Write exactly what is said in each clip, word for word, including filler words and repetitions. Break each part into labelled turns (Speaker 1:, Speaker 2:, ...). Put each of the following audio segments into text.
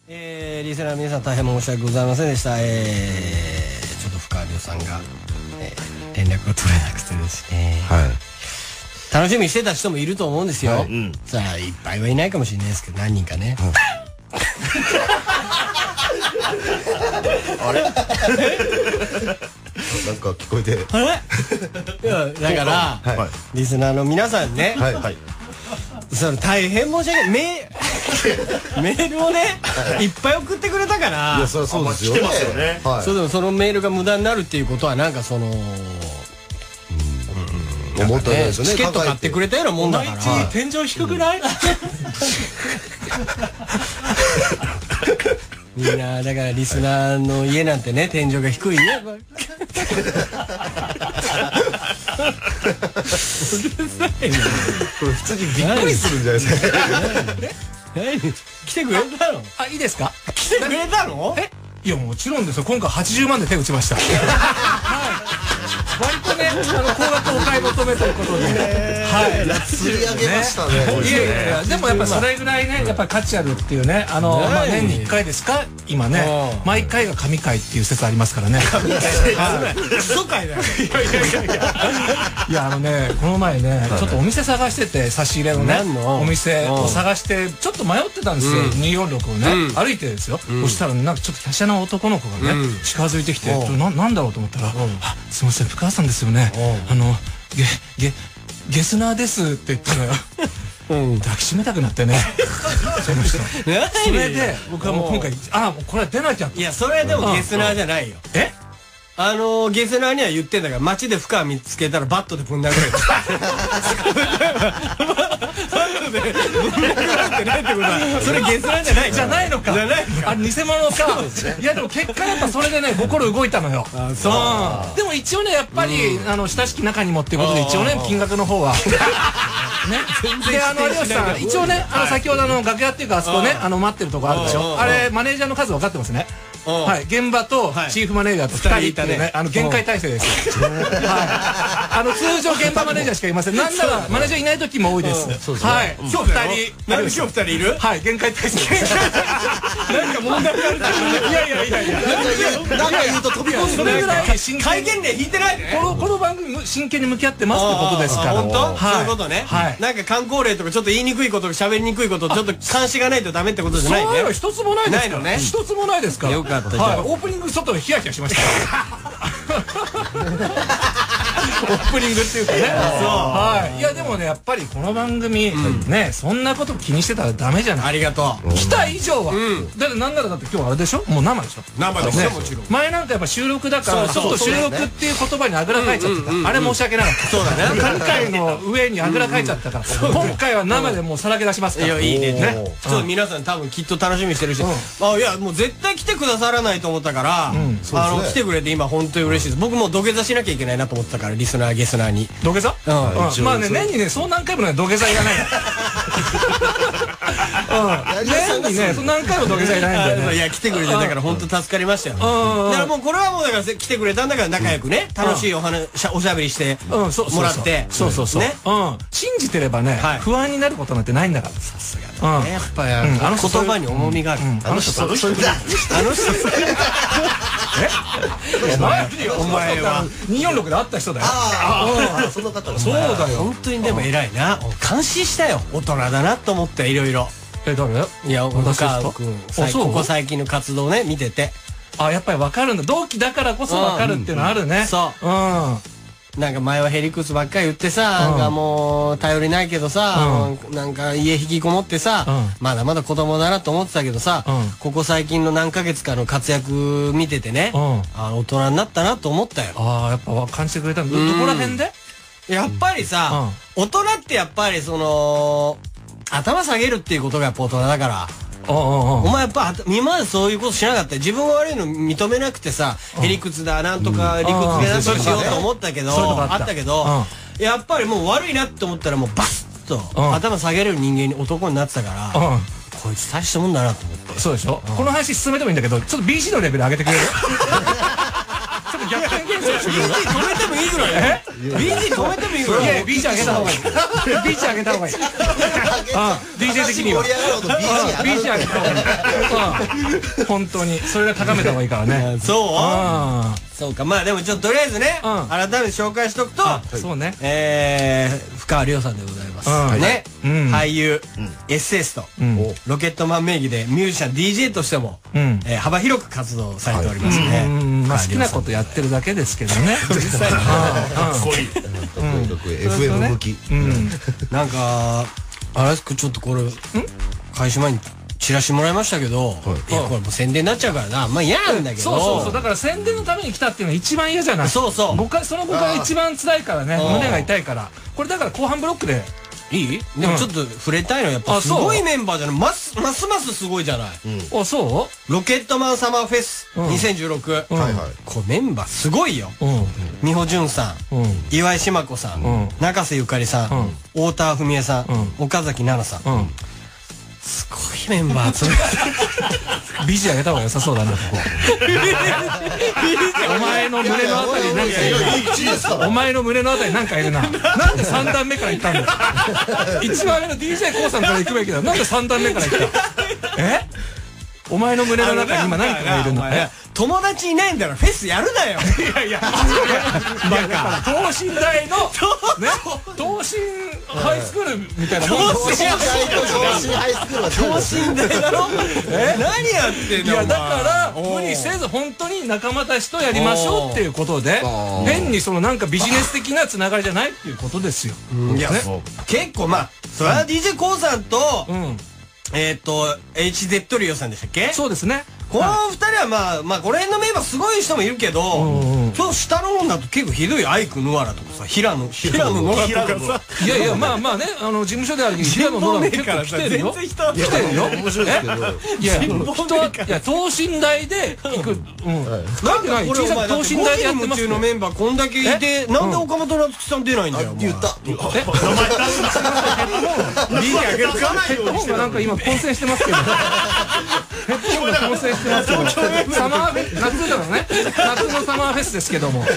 Speaker 1: えー、リスナーの皆さん大変申し訳ございませんでした。えー、ちょっと深川亮さんが、えー、連絡が取れなくてですね、はい、楽しみにしてた人もいると思うんですよ、はい、うん、さあいっぱいはいないかもしれないですけど何人かね、
Speaker 2: あれなんか聞こえて
Speaker 1: あれいやだから、はい、リスナーの皆さんね、はいはい、その大変申し訳ないメメールをね、いっぱい送ってくれたから、
Speaker 2: いやそりゃそうですよね、来てますよね、
Speaker 1: はい、そうでもそのメールが無駄になるっていうことはなんかその
Speaker 2: 思ったんですよね、
Speaker 1: チケット買ってくれたようなもんだから。
Speaker 3: 天井低くない？
Speaker 1: みんなだからリスナーの家なんてね天井が低いね。
Speaker 2: これ普通にびっくりするんじゃないですか。
Speaker 1: 来てくれたの？
Speaker 3: あ、いいですか？
Speaker 1: 来てくれたの？
Speaker 3: え？いやもちろんですよ。今回はちじゅうまんで手打ちました。はい。割とね、あの高額お買い求めということで、はい、
Speaker 2: 釣り上げましたね。
Speaker 3: いやいやいや、でもやっぱそれぐらいね、やっぱり価値あるっていうね、あのまあ年にいっかいですか、今ね、毎回が神回っていう説ありますからね。
Speaker 1: 神回。嘘回だよ。いやいやいやいや。
Speaker 3: いやあのね、この前ね、ちょっとお店探してて差し入れのね、お店を探してちょっと迷ってたんですよ。にーよんろくをね、歩いてですよ。そしたらなんかちょっと華奢な男の子がね、近づいてきて、ななんだろうと思ったら、あ、すみません。母さんですよね。あのゲゲゲスナーですって言ったのよ。抱きしめたくなってね。その人。それで僕はもう今回あこれ出なきゃ。
Speaker 1: いやそれでもゲスナーじゃないよ。
Speaker 3: え？
Speaker 1: あのゲスナーには言ってんだから街で深川見つけたらバットでぶん殴れる。ぶん殴られてないってことはそれゲスナーじゃない
Speaker 3: じゃないのか。じゃないあ偽物か。いやでも結果やっぱそれでね心動いたのよ。そう。でも一応ねやっぱりあの親しき中にもっていうことで一応ね金額の方は。ね。であの有吉さん一応ねあの先ほどの楽屋っていうかあそこねあの待ってるとこあるでしょ。あれマネージャーの数分かってますね。はい、現場とチーフマネージャーとふたりいたね、あの限界体制です。はい、あの通常現場マネージャーしかいません。なんならマネージャーいない時も多いです。はい、今日ふたり、
Speaker 1: なんで今日ふたりいる？
Speaker 3: はい、限界体制。
Speaker 1: なんか問題がある。いやいやいやいや、
Speaker 2: なんか言うと飛び込んで
Speaker 3: それぐらい
Speaker 1: 会見で引いてないね。
Speaker 3: このこの番組真剣に向き合ってますってことですから。
Speaker 1: 本当？そういうことね。はい。なんか観光例とかちょっと言いにくいこと、喋りにくいこと、ちょっと監視がないとダメってことじゃないね。
Speaker 3: そう一つもないです。
Speaker 1: ないのね。
Speaker 3: 一つもないですから。
Speaker 1: よかった。
Speaker 3: はい、オープニングちょっとヒヤヒヤしました。オープニングっていうかね。そう。はい。いやでもねやっぱりこの番組ねそんなこと気にしてたらダメじゃない。
Speaker 1: ありがとう。
Speaker 3: 来た以上は。だってなんならだって今日あれでしょ。もう生でしょ。
Speaker 1: 生ですよもちろん。
Speaker 3: 前なんかやっぱ収録だからちょっと収録っていう言葉にあぐらかいちゃってた。あれ申し訳なかった。そうだね。今回の上にあぐらかいちゃったから。今回は生でもうさらけ出しますから。
Speaker 1: いやいいね。ちょっと皆さん多分きっと楽しみにしてるし。あいやもう絶対来てくださらないと思ったから。あの来てくれて今本当に嬉しいです。僕も土下座しなきゃいけないなと思ってたからリスナーゲスナーに。
Speaker 3: 土下座？まあね年にねそう何回もね土下座いらない。年にねそう何回も土下座いらないんだよね。
Speaker 1: いや来てくれてだから本当助かりましたよ。だからもうこれはもうだから来てくれたんだから仲良くね楽しいお話おしゃべりしてもらって。
Speaker 3: そうそうそう。信じてればね不安になることなんてないんだから。
Speaker 1: さすがだね。やっぱりあの言葉に重みがある。
Speaker 2: あの人その人だ。
Speaker 1: あの人。
Speaker 3: え？お前はにーよんろくで会った人だよ。
Speaker 2: ああその方。
Speaker 3: そうだよ。
Speaker 1: 本当にでも偉いな。感心したよ。大人だなと思っていろいろ。
Speaker 3: え誰？
Speaker 1: いや小川君ここ最近の活動ね見てて。
Speaker 3: あやっぱり分かるんだ。同期だからこそ分かるっていうのあるね。
Speaker 1: そう。うん。なんか前はへりくつばっかり言ってさ、なんかもう頼りないけどさ、なんか家引きこもってさ、まだまだ子供だなと思ってたけどさ、ここ最近の何ヶ月かの活躍見ててね、あ大人になったなと思ったよ。
Speaker 3: ああやっぱ感じてくれたの。どこら辺で？
Speaker 1: やっぱりさ、大人ってやっぱりその頭下げるっていうことがやっぱ大人だから。お前やっぱ今までそういうことしなかった。自分が悪いの認めなくてさへりくつだなんとか理屈でなんとかしようと思ったけどあったけどやっぱりもう悪いなって思ったらもうバッと頭下げれる人間に男になってたからこいつ大したもんだなと思って。
Speaker 3: そうでしょ。この話進めてもいいんだけどちょっと ビーシー のレベル上げてくれる？ちょっと逆転現象してくる。
Speaker 1: ビージー 止めてもいいぐらい。え ビージー 止めてもいいぐらい。
Speaker 3: いや ビージー 上げた方がいい。ビージー 上げた方がいい。ディージェー 的には ビージー 上げた方がいい。本当にそれが高めた方がいいからね。
Speaker 1: そうそうか。まあでもちょっととりあえずね、改めて紹介しとくと、
Speaker 3: そうね、
Speaker 1: えー深川亮さんでございますね。俳優 エスエス とロケットマン名義でミュージシャン ディージェー としても幅広く活動されておりますね。
Speaker 3: まあ好きなことやってるだけですけどね、実際に。
Speaker 2: とにかく エフエム 向き。
Speaker 1: なんかあれですか、ちょっとこれ開始前にチラシもらいましたけど、いやこれもう宣伝になっちゃうからな、まあ嫌なんだけど。
Speaker 3: そうそうそう、だから宣伝のために来たっていうのが一番嫌じゃない。
Speaker 1: そうそう、
Speaker 3: 誤解、その誤解が一番辛いからね、胸が痛いから。これだから後半ブロックでいい？
Speaker 1: でもちょっと触れたいのはやっぱすごいメンバーじゃない、ますますますすごいじゃない。
Speaker 3: あ、そう？
Speaker 1: ロケットマンサマーフェスにせんじゅうろく、これメンバーすごいよ。美穂純さん、岩井島子さん、中瀬ゆかりさん、太田文江さん、岡崎奈々さん、すごいメンバー集めて。
Speaker 3: ビジ上げた方が良さそうだな、ここ。お前の胸のあたりなんかいるな。お前の胸のあたりなんかいるな。なんでさん段目から行ったんだよ。一番上の ディージェー コウさんから行くべきだ。なんでさん段目から行った。え？お前の胸の中に今何かがいるの？
Speaker 1: 友達いないんだからフェスやるなよ。いやいや、
Speaker 3: バカ。等身大のね、等身ハイスクールみたいなもんですよ。
Speaker 1: 等身大だろ。え、何やってんの？
Speaker 3: いやだから無理せず本当に仲間たちとやりましょうっていうことで、変にそのなんかビジネス的なつながりじゃないっていうことですよ。
Speaker 1: いや結構まあそれは ディージェー コウさんとえっと エイチゼット リオさんでしたっけ？
Speaker 3: そうですね。
Speaker 1: この二人はまあまあこの辺のメンバーすごい人もいるけど、ちょっと下の方だと結構ひどいアイクヌアラとかさ、平野平野ノラとかさ、
Speaker 3: いやいやまあまあね、あの事務所である平野ノラも結構来てるよ。来てるよ。
Speaker 2: 面白いですけど。
Speaker 3: いや人はいや等身大で行く。うん。なんでない？小さく等身大でやってますよ。
Speaker 1: のメンバーこんだけいて、なんで岡本夏樹さん出ないんだよ。
Speaker 2: 言った。
Speaker 3: え？名前出す。ビージーあげるかないよ。ヘッドホンがなんか今混戦してますけど。ヘッドホンが混戦してますけど。サマーフェス、夏だろね。夏のサマーフェスですけども。はい。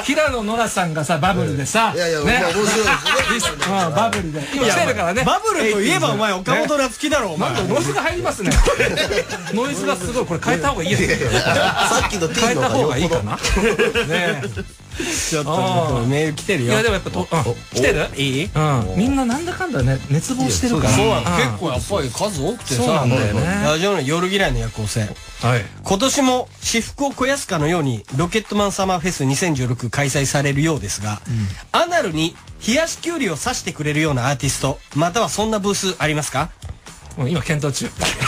Speaker 3: 平野ノラさんがさ、バブルでさ。
Speaker 2: いやいや、面白いですね。
Speaker 3: バブルで。今来てるからね。
Speaker 1: バブルといえばお前、岡本夏樹だろ、お前。
Speaker 3: ノイズが入りますね。ノイズがすごい。これ変えた方がいいやつ。
Speaker 2: さっきの T の
Speaker 3: 変えた方がいいかな。ね
Speaker 1: ちょっとメール来てるよ。
Speaker 3: いやでもやっぱと来てる？いい？みんななんだかんだね熱望してるから。
Speaker 1: そう結構やっぱり数多くてさ、ラジオの夜嫌いの夜行性。今年も私服を肥やすかのようにロケットマンサマーフェスにせんじゅうろく開催されるようですが、アナルに冷やしきゅうりを刺してくれるようなアーティストまたはそんなブースありますか？
Speaker 3: 今検討中。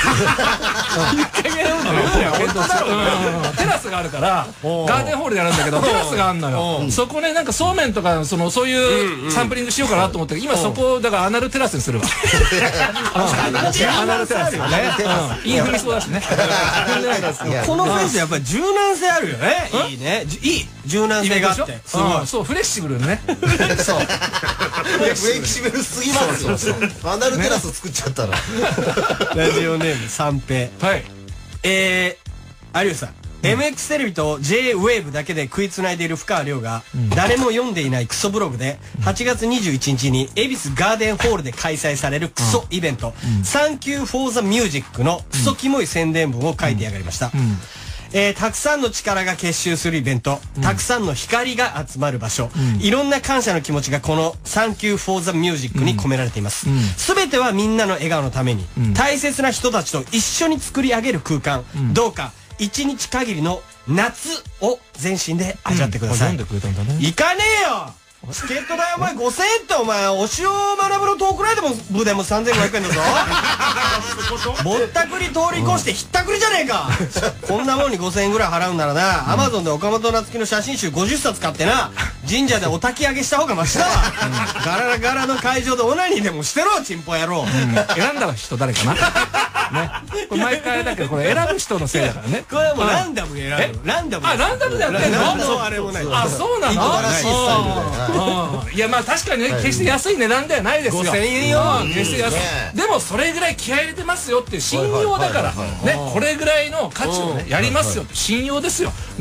Speaker 3: テラスがあるからガーデンホールでやるんだけど、テラスがあるのよ。そこねなんかそうめんとかそのそういうサンプリングしようかなと思って今そこだからアナルテラスにするわ。アナルテラスよね。インフミそうだしね。
Speaker 1: このフェスやっぱり柔軟性あるよね。いいね。いい柔軟性があって。すごい。
Speaker 3: そうフレッシブルね。そう。
Speaker 2: フレキシブルすぎますよ。アナルテラス作っちゃったら。
Speaker 1: ラジオネーム三平。はい。えー、有吉さん。エムエックス テレビと ジェイウェーブ だけで食いつないでいる深川亮が、誰も読んでいないクソブログではちがつにじゅういちにちに恵比寿ガーデンホールで開催されるクソイベント、サンキューフォーザミュージックのクソキモい宣伝文を書いてやがりました。えー、たくさんの力が結集するイベント、たくさんの光が集まる場所、うん、いろんな感謝の気持ちがこの「サンキューフォーザミュージックに込められています。すべ、うん、てはみんなの笑顔のために、うん、大切な人たちと一緒に作り上げる空間、うん、どうか一日限りの夏を全身で味わってください。うん、行かねえよチケット代お前ごせんえんってお前お塩学ぶのトークライブも部でもさんぜんごひゃくえんだぞ。ぼったくり通り越してひったくりじゃねえか。こんなもんにごせんえんぐらい払うんならな、アマゾンで岡本夏樹の写真集ごじゅっさつ買ってな神社でお焚き上げした方がマシだわ。ガラガラの会場でオナニーでもしてろチンポ野郎。
Speaker 3: 選んだ人誰かな。ね、これ毎回だけどこれ選ぶ人のせいだからね。
Speaker 1: これはもうランダムで選ぶ。ランダム。
Speaker 3: あランダムでやってんの？
Speaker 1: あれもない。
Speaker 3: あそうなの？いやまあ確かにね決して安い値段ではないですよ。
Speaker 1: ごせんえんよ。
Speaker 3: 決して安い。でもそれぐらい気合い入れてますよって信用だからね、これぐらいの価値をねやりますよって信用ですよね。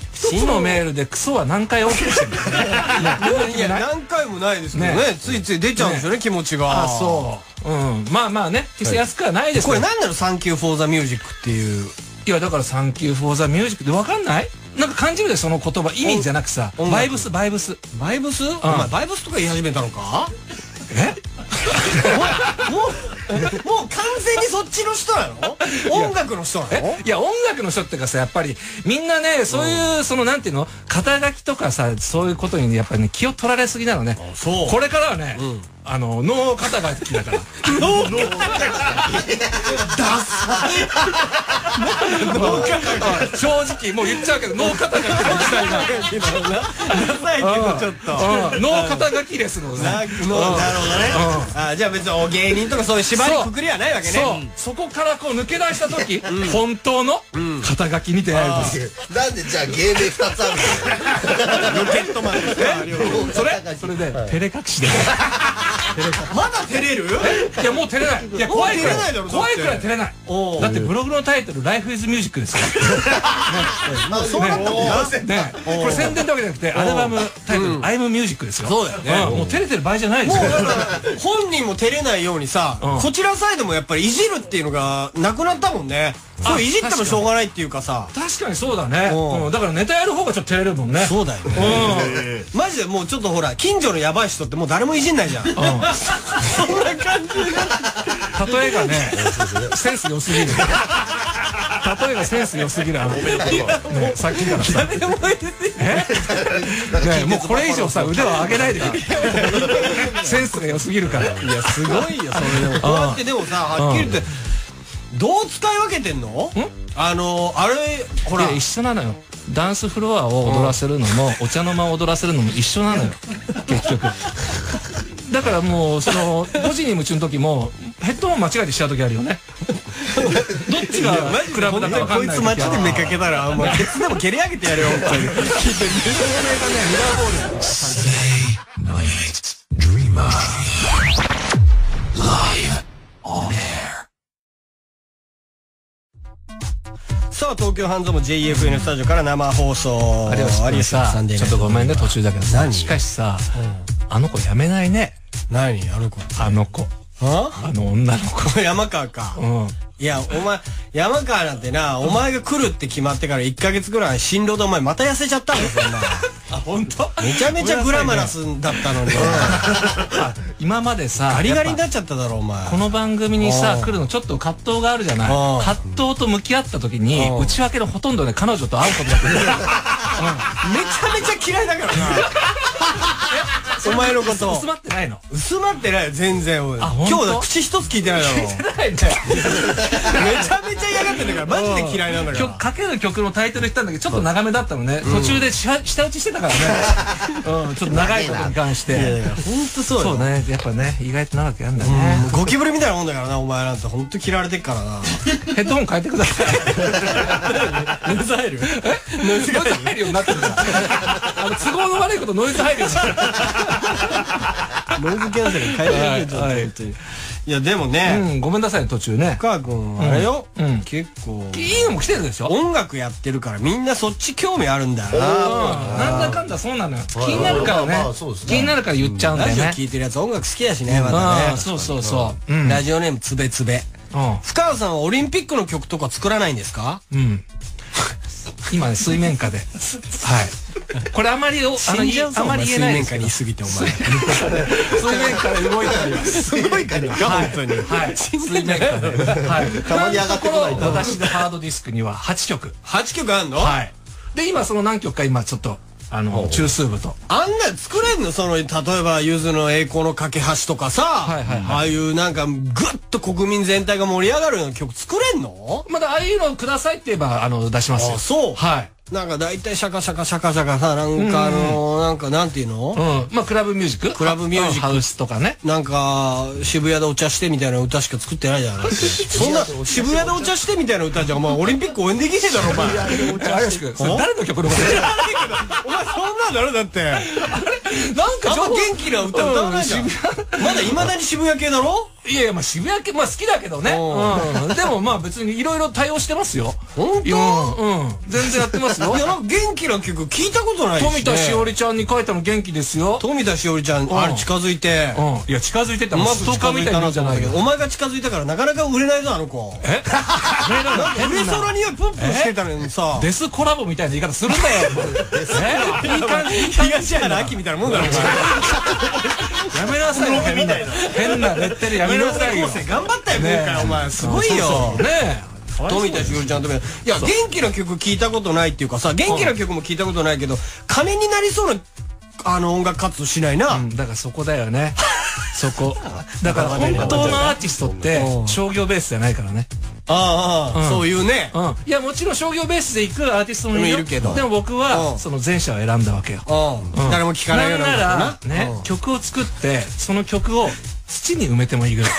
Speaker 3: 一つのメールでクソは何回 OK してるんだよね。
Speaker 1: いや何回もないですけどね、ついつい出ちゃうんですよね、気持ちが。
Speaker 3: あ、そう。うん、まあまあね、決して安くはないです。
Speaker 1: これ何なの、サンキューフォーザミュージックっていう。
Speaker 3: いやだからサンキューフォーザミュージックって分かんない？なんか感じるで、その言葉意味じゃなくさ、バイブスバイブス
Speaker 1: バイブス、お前バイブスとか言い始めたのか？
Speaker 3: え？
Speaker 1: もうもう完全にそっちの人なの？音楽の人なの？
Speaker 3: いや音楽の人ってかさ、やっぱりみんなね、そういうそのなんていうの、肩書きとかさ、そういうことにやっぱりね気を取られすぎなのね。これからはね、あの脳肩書きだから。脳肩書き。ダサい。脳肩書き。正直もう言っちゃうけど、脳肩書きの時代が。
Speaker 1: ダサいけどちょっと。
Speaker 3: 脳肩書きですのね。
Speaker 1: なるほどね。あ、じゃあ別に芸人とかそういう縛りくくりはないわけね。
Speaker 3: そう、そこからこう抜け出した時、本当の肩書きに出会えるんです。
Speaker 2: なんでじゃあ芸名ふたつあるんだよ。ロケットマンですか？
Speaker 3: それそれで照れ隠しで。
Speaker 1: まだ照れる？
Speaker 3: いやもう照れない。いや怖いくらい怖いくらい照れない。
Speaker 1: お
Speaker 3: だってブログのタイトル「ライフイズミュージック」ですよ。
Speaker 2: あ、そうなったんだ。
Speaker 3: ね、これ宣伝ってわけじゃなくてアルバムタイトル「アイムミュージック」ですよ。
Speaker 1: そうだよね。
Speaker 3: もう照れてる場合じゃないですよ。
Speaker 1: もうだから本人も照れないようにさ、こちらサイドもやっぱりいじるっていうのがなくなったもんね。そういじってもしょうがないっていうかさ。
Speaker 3: 確かにそうだね。だからネタやる方がちょっと照れるもんね。
Speaker 1: そうだよね。マジでもうちょっとほら近所のヤバい人ってもう誰もいじんないじゃん。そんな感じ。
Speaker 3: 例えがね、センス良すぎる。例えがセンス良すぎる。あのさっきからさ。誰でもいいえ？もうこれ以上さ腕を上げないで。センスが良すぎるから。い
Speaker 1: やすごいよそれでも。こうやってでもさ、はっきり言ってどう使い分けてんの？あのあれほら
Speaker 3: 一緒なのよ。ダンスフロアを踊らせるのもお茶の間を踊らせるのも一緒なのよ結局。だからもうそのごじに夢中の時もヘッドホン間違えてしちゃう時あるよね。どっちがクラブだか分かんない。
Speaker 1: こいつ街で見かけたらもうケツでも蹴り上げてやるよ。本当に。ミラーボール。さあ東京ハンズも ジェイエフエヌ スタジオから生放送。
Speaker 3: 有吉さん、ちょっとごめんね途中だけどさ、しかしさ、あの子やめないね。
Speaker 1: 何あの子？
Speaker 3: あの子。あの女の子。
Speaker 1: 山川か。いやお前山川なんてな、お前が来るって決まってからいっかげつぐらい新郎でお前また痩せちゃったんですよ。
Speaker 3: あ、本当？
Speaker 1: めちゃめちゃグラマラスだったのに。
Speaker 3: 今までさ
Speaker 1: ガリガリになっちゃっただろお前。
Speaker 3: この番組にさ来るのちょっと葛藤があるじゃない。葛藤と向き合った時に内訳のほとんどね彼女と会うことだって。めち
Speaker 1: ゃめちゃ嫌いだからな。お前のこと
Speaker 3: 薄まってないの？
Speaker 1: 薄まってないよ全然。今日だ口一つ聞いてないだろ。
Speaker 3: 聞いてないね。
Speaker 1: めちゃめちゃ嫌がってんだからマジで嫌いなんだから。
Speaker 3: かける曲のタイトル言ったんだけどちょっと長めだったのね。途中で舌打ちしてたからね。うん、ちょっと長いことに関して。
Speaker 1: 本当そうよ。
Speaker 3: そうね、やっぱね意外と長くやんだね。
Speaker 1: ゴキブリみたいなもんだからなお前なんて本当嫌われてっからな。
Speaker 3: ヘッドホン変えてください。
Speaker 1: ノイズ入る？
Speaker 3: え？ノイズ入るようになってるから。あの都合の悪いことノイズ入るようになってる。
Speaker 1: ノイズキャンセル変えてくれて。いやでもね、
Speaker 3: ごめんなさい途中ね。
Speaker 1: 深川君あれよ、結構
Speaker 3: いいのも来てるでしょ。
Speaker 1: 音楽やってるからみんなそっち興味あるんだよ
Speaker 3: な。なんだかんだそうなのよ。気になるからね。気になるから言っちゃうんだよね。
Speaker 1: ラジオ聞いてるやつ音楽好きだしねまたね。
Speaker 3: そうそうそう。
Speaker 1: ラジオネームつべつべ。深川さんはオリンピックの曲とか作らないんですか？うん。
Speaker 3: 今ね水面下で。はい。これあまりあのあまり言えないです。
Speaker 1: 水面下にいすぎてお前。
Speaker 3: 水面下で動いたり。
Speaker 1: すごいかね。本当に。
Speaker 3: はい。水面下で。はい。
Speaker 2: たまに上がってこないと。
Speaker 3: 私のハードディスクにははちきょく。
Speaker 1: はちきょくあんの？
Speaker 3: はい。で今その何曲か今ちょっとあの中枢部と。
Speaker 1: あんな作れんの？その例えばゆずの栄光の架け橋とかさ、ああいうなんかグッと国民全体が盛り上がるような曲作れんの？
Speaker 3: まだああいうのくださいって言えばあの出しますよ。
Speaker 1: そう。
Speaker 3: はい。
Speaker 1: なんか大体シャカシャカシャカシャカさ、なんかあのなんかなんていうの？
Speaker 3: うん。まあクラブミュージック？
Speaker 1: クラブミュージック。
Speaker 3: ハウスとかね。
Speaker 1: なんか渋谷でお茶してみたいな歌しか作ってないじゃない。そんな渋谷でお茶してみたいな歌じゃお前オリンピック応援できねえだろお前。
Speaker 3: 有吉君。誰の曲のこと？
Speaker 1: 知らないけど。お前そんなんだろだって。あれ？なんかちょっと元気な歌歌わないじゃん。まだ未だに渋谷系だろ？
Speaker 3: いやいや、まあ渋谷系、まあ好きだけどね。うん。でもまあ別にいろいろ対応してますよ。
Speaker 1: 本当？
Speaker 3: うん。全然やってますよ。
Speaker 1: いや、なんか元気な曲聞いたことないしね。
Speaker 3: 富田しおりちゃんに書いたの元気ですよ。
Speaker 1: 富田しおりちゃん、あれ近づいて。
Speaker 3: うん。いや、近づいてたら、ストーカーみたいになるじゃないけど。
Speaker 1: お前が近づいたからなかなか売れないぞ、あの子。
Speaker 3: え
Speaker 1: 売れそうな匂いプンプンしてたのにさ。
Speaker 3: デスコラボみたいな言い方するんだよ。えいい感じ。
Speaker 1: 東原秋みたいなもんだろ、お前。
Speaker 3: やめなさいよ。変なレッテルやめなさいよ。
Speaker 1: 頑張ったよ、今回。お前、すごいよ。
Speaker 3: ねえ。
Speaker 1: 富田しおりちゃんと。いや、元気な曲聞いたことないっていうかさ、元気な曲も聞いたことないけど、金になりそうな、あの、音楽活動しないな。
Speaker 3: だからそこだよね。そこ。だから本当のアーティストって商業ベースじゃないからね。
Speaker 1: ああ、そういうね。
Speaker 3: いや、もちろん商業ベースで行くアーティストもいるけど、でも僕はその前者を選んだわけよ。
Speaker 1: 誰も聞かないような。
Speaker 3: なんならね、曲を作ってその曲を土に埋めてもいいぐらい。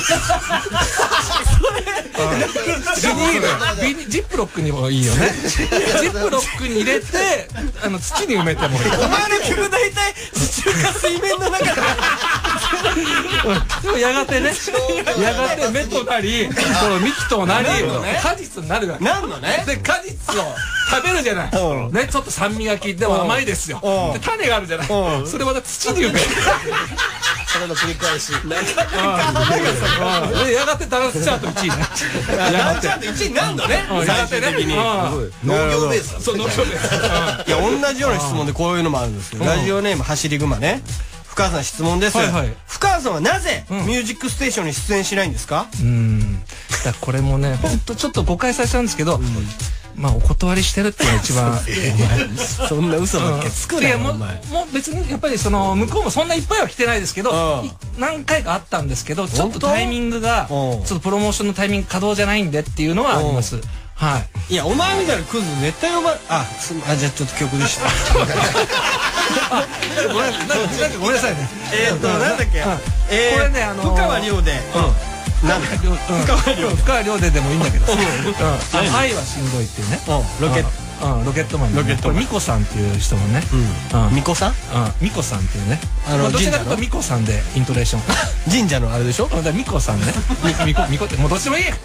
Speaker 3: ジップロックにもいいよね。ジップロックに入れてあの土に埋めてもいい。
Speaker 1: お前の曲大体地中か水面の中で。
Speaker 3: でもやがてね、やがて芽となり、その幹となり、果実になるわけ。
Speaker 1: なんのね。
Speaker 3: で果実を食べるじゃない。ね、ちょっと酸味が効いても甘いですよ。で種があるじゃない。それまた土に埋める。
Speaker 2: それの繰り返し。
Speaker 3: でやがてダンスチャートいちいね。
Speaker 1: ダンスチャートいちいになるのね。
Speaker 3: やがてね。
Speaker 2: 農業ベース。
Speaker 3: そう、農業ベース。
Speaker 1: いや、同じような質問でこういうのもあるんですけど、ラジオネーム走り熊ね。深川さん質問です。深川さんはなぜミュージックステーションに出演しないんですか？
Speaker 3: うん。だこれもね、本当ちょっと誤解されちゃうんですけど、まあお断りしてるっていうのが一番。
Speaker 1: そんな嘘ばっかつくなよ。
Speaker 3: もう別にやっぱりその向こうもそんないっぱいは来てないですけど、何回かあったんですけど、ちょっとタイミングがちょっとプロモーションのタイミング稼働じゃないんでっていうのはあります。はい。
Speaker 1: いや、お前みたいなクズ絶対呼ばあ、あ、じゃあちょっと曲でした。
Speaker 3: ごめん、なんかごめんなさいね。
Speaker 1: えっとなんだっけ。こ
Speaker 3: れね、あの
Speaker 1: 深川亮で。なんだっけ。深川亮。
Speaker 3: 深川亮ででもいいんだけど。はいはしんどいっていうね。
Speaker 1: ロケット。
Speaker 3: ロケットマン。ロケットマン。ミコさんっていう人もね。
Speaker 1: ミコさん？
Speaker 3: ミコさんっていうね。あのどちらかというとミコさんでイントネーション。
Speaker 1: 神社のあれでしょ？
Speaker 3: だからミコさんね。ミコミコってもうどっちでもいい。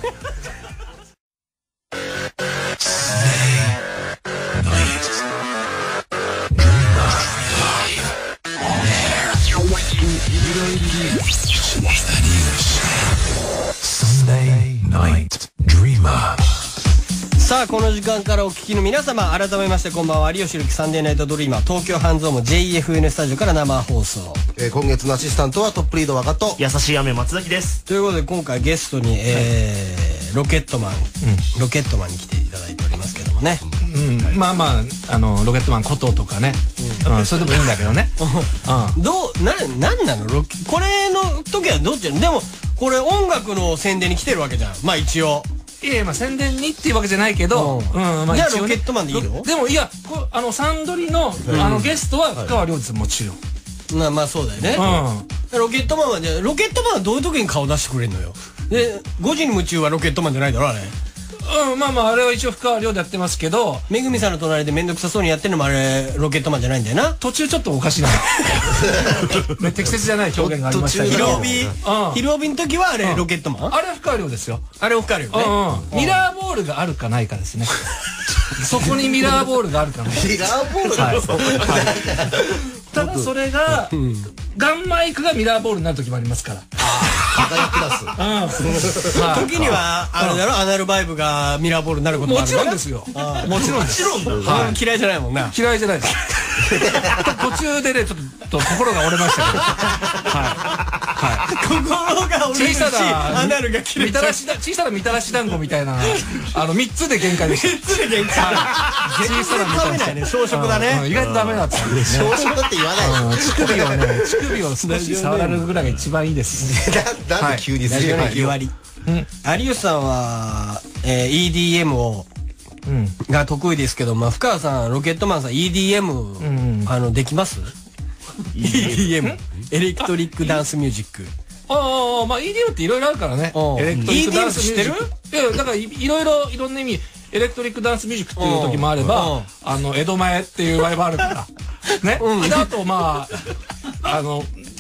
Speaker 1: さあこの時間からお聞きの皆様改めましてこんばんは。有吉るきサンデーナイトドリーマー東京半蔵門 ジェイエフエヌ スタジオから生放送、
Speaker 2: えー、今月のアシスタントはトップリード若と
Speaker 4: 優しい雨松崎です。
Speaker 1: ということで今回ゲストに、えー、ロケットマン、うん、ロケットマンに来ていただいておりますけどもね、
Speaker 3: うん、まあまああのロケットマンこととかね、うんうん、それでもいいんだけどね、
Speaker 1: うん、どうななんなのロケこれの時はどっちなの？でもこれ音楽の宣伝に来てるわけじゃん。まあ一応
Speaker 3: いやいや、まあ宣伝にっていうわけじゃないけど、うん、
Speaker 1: まあじゃあロケットマンでいいの？
Speaker 3: でもいや、こあのサンドリのあのゲストは深川亮です、もちろん。
Speaker 1: まあまあそうだよね。うん。ロケットマンはじゃあロケットマンはどういう時に顔出してくれるのよ。で、ごじに夢中はロケットマンじゃないだろあれ。
Speaker 3: うん、まあまああれは一応深川亮でやってますけど、
Speaker 1: めぐみさんの隣で面倒くさそうにやってるのもあれロケットマンじゃないんだよな。
Speaker 3: 途中ちょっとおかしいな。適切じゃない表現がありましたけど。
Speaker 1: 昼帯、昼帯の時はあれロケットマン？
Speaker 3: あれは深川亮ですよ。
Speaker 1: あれは深川亮ね。
Speaker 3: ミラーボールがあるかないかですね。そこにミラーボールがあるかないか。
Speaker 2: ミラーボールがある。
Speaker 3: ただそれがガンマイクがミラーボールになる時もありますから。
Speaker 1: 時にはあれだろ、アナルバイブがミラーボールになることもある。
Speaker 3: もちろんですよ。もちろんです。
Speaker 1: 嫌いじゃないもんな。
Speaker 3: 嫌いじゃないです。途中でねちょっと心が折れましたけど。はい。
Speaker 1: 心が折れるし、アナルが切れちゃう。
Speaker 3: 小さなみたらし団子みたいなあの三つで限界でした。
Speaker 1: 三つで限界。小さなみたらし団子ね。小食だね。
Speaker 3: 意外とダメだったんです
Speaker 2: ね。小食だって言わない。
Speaker 3: 乳首をね乳首を少し触られるぐらいが一番いいです。
Speaker 2: なんで急にするの？
Speaker 1: きゅう割。有吉さんは イーディーエム をが得意ですけど、まあ深川さんロケットマンさん イーディーエム あのできます？ イーディーエム エレクトリックダンスミュージック。
Speaker 3: ああ、まあ イーディーエム っていろいろあるからね。エレクトリックダンスミュージック。いやだからいろいろいろんな意味エレクトリックダンスミュージックっていう時もあれば、あの江戸前っていう場合もあるからね。であとまああの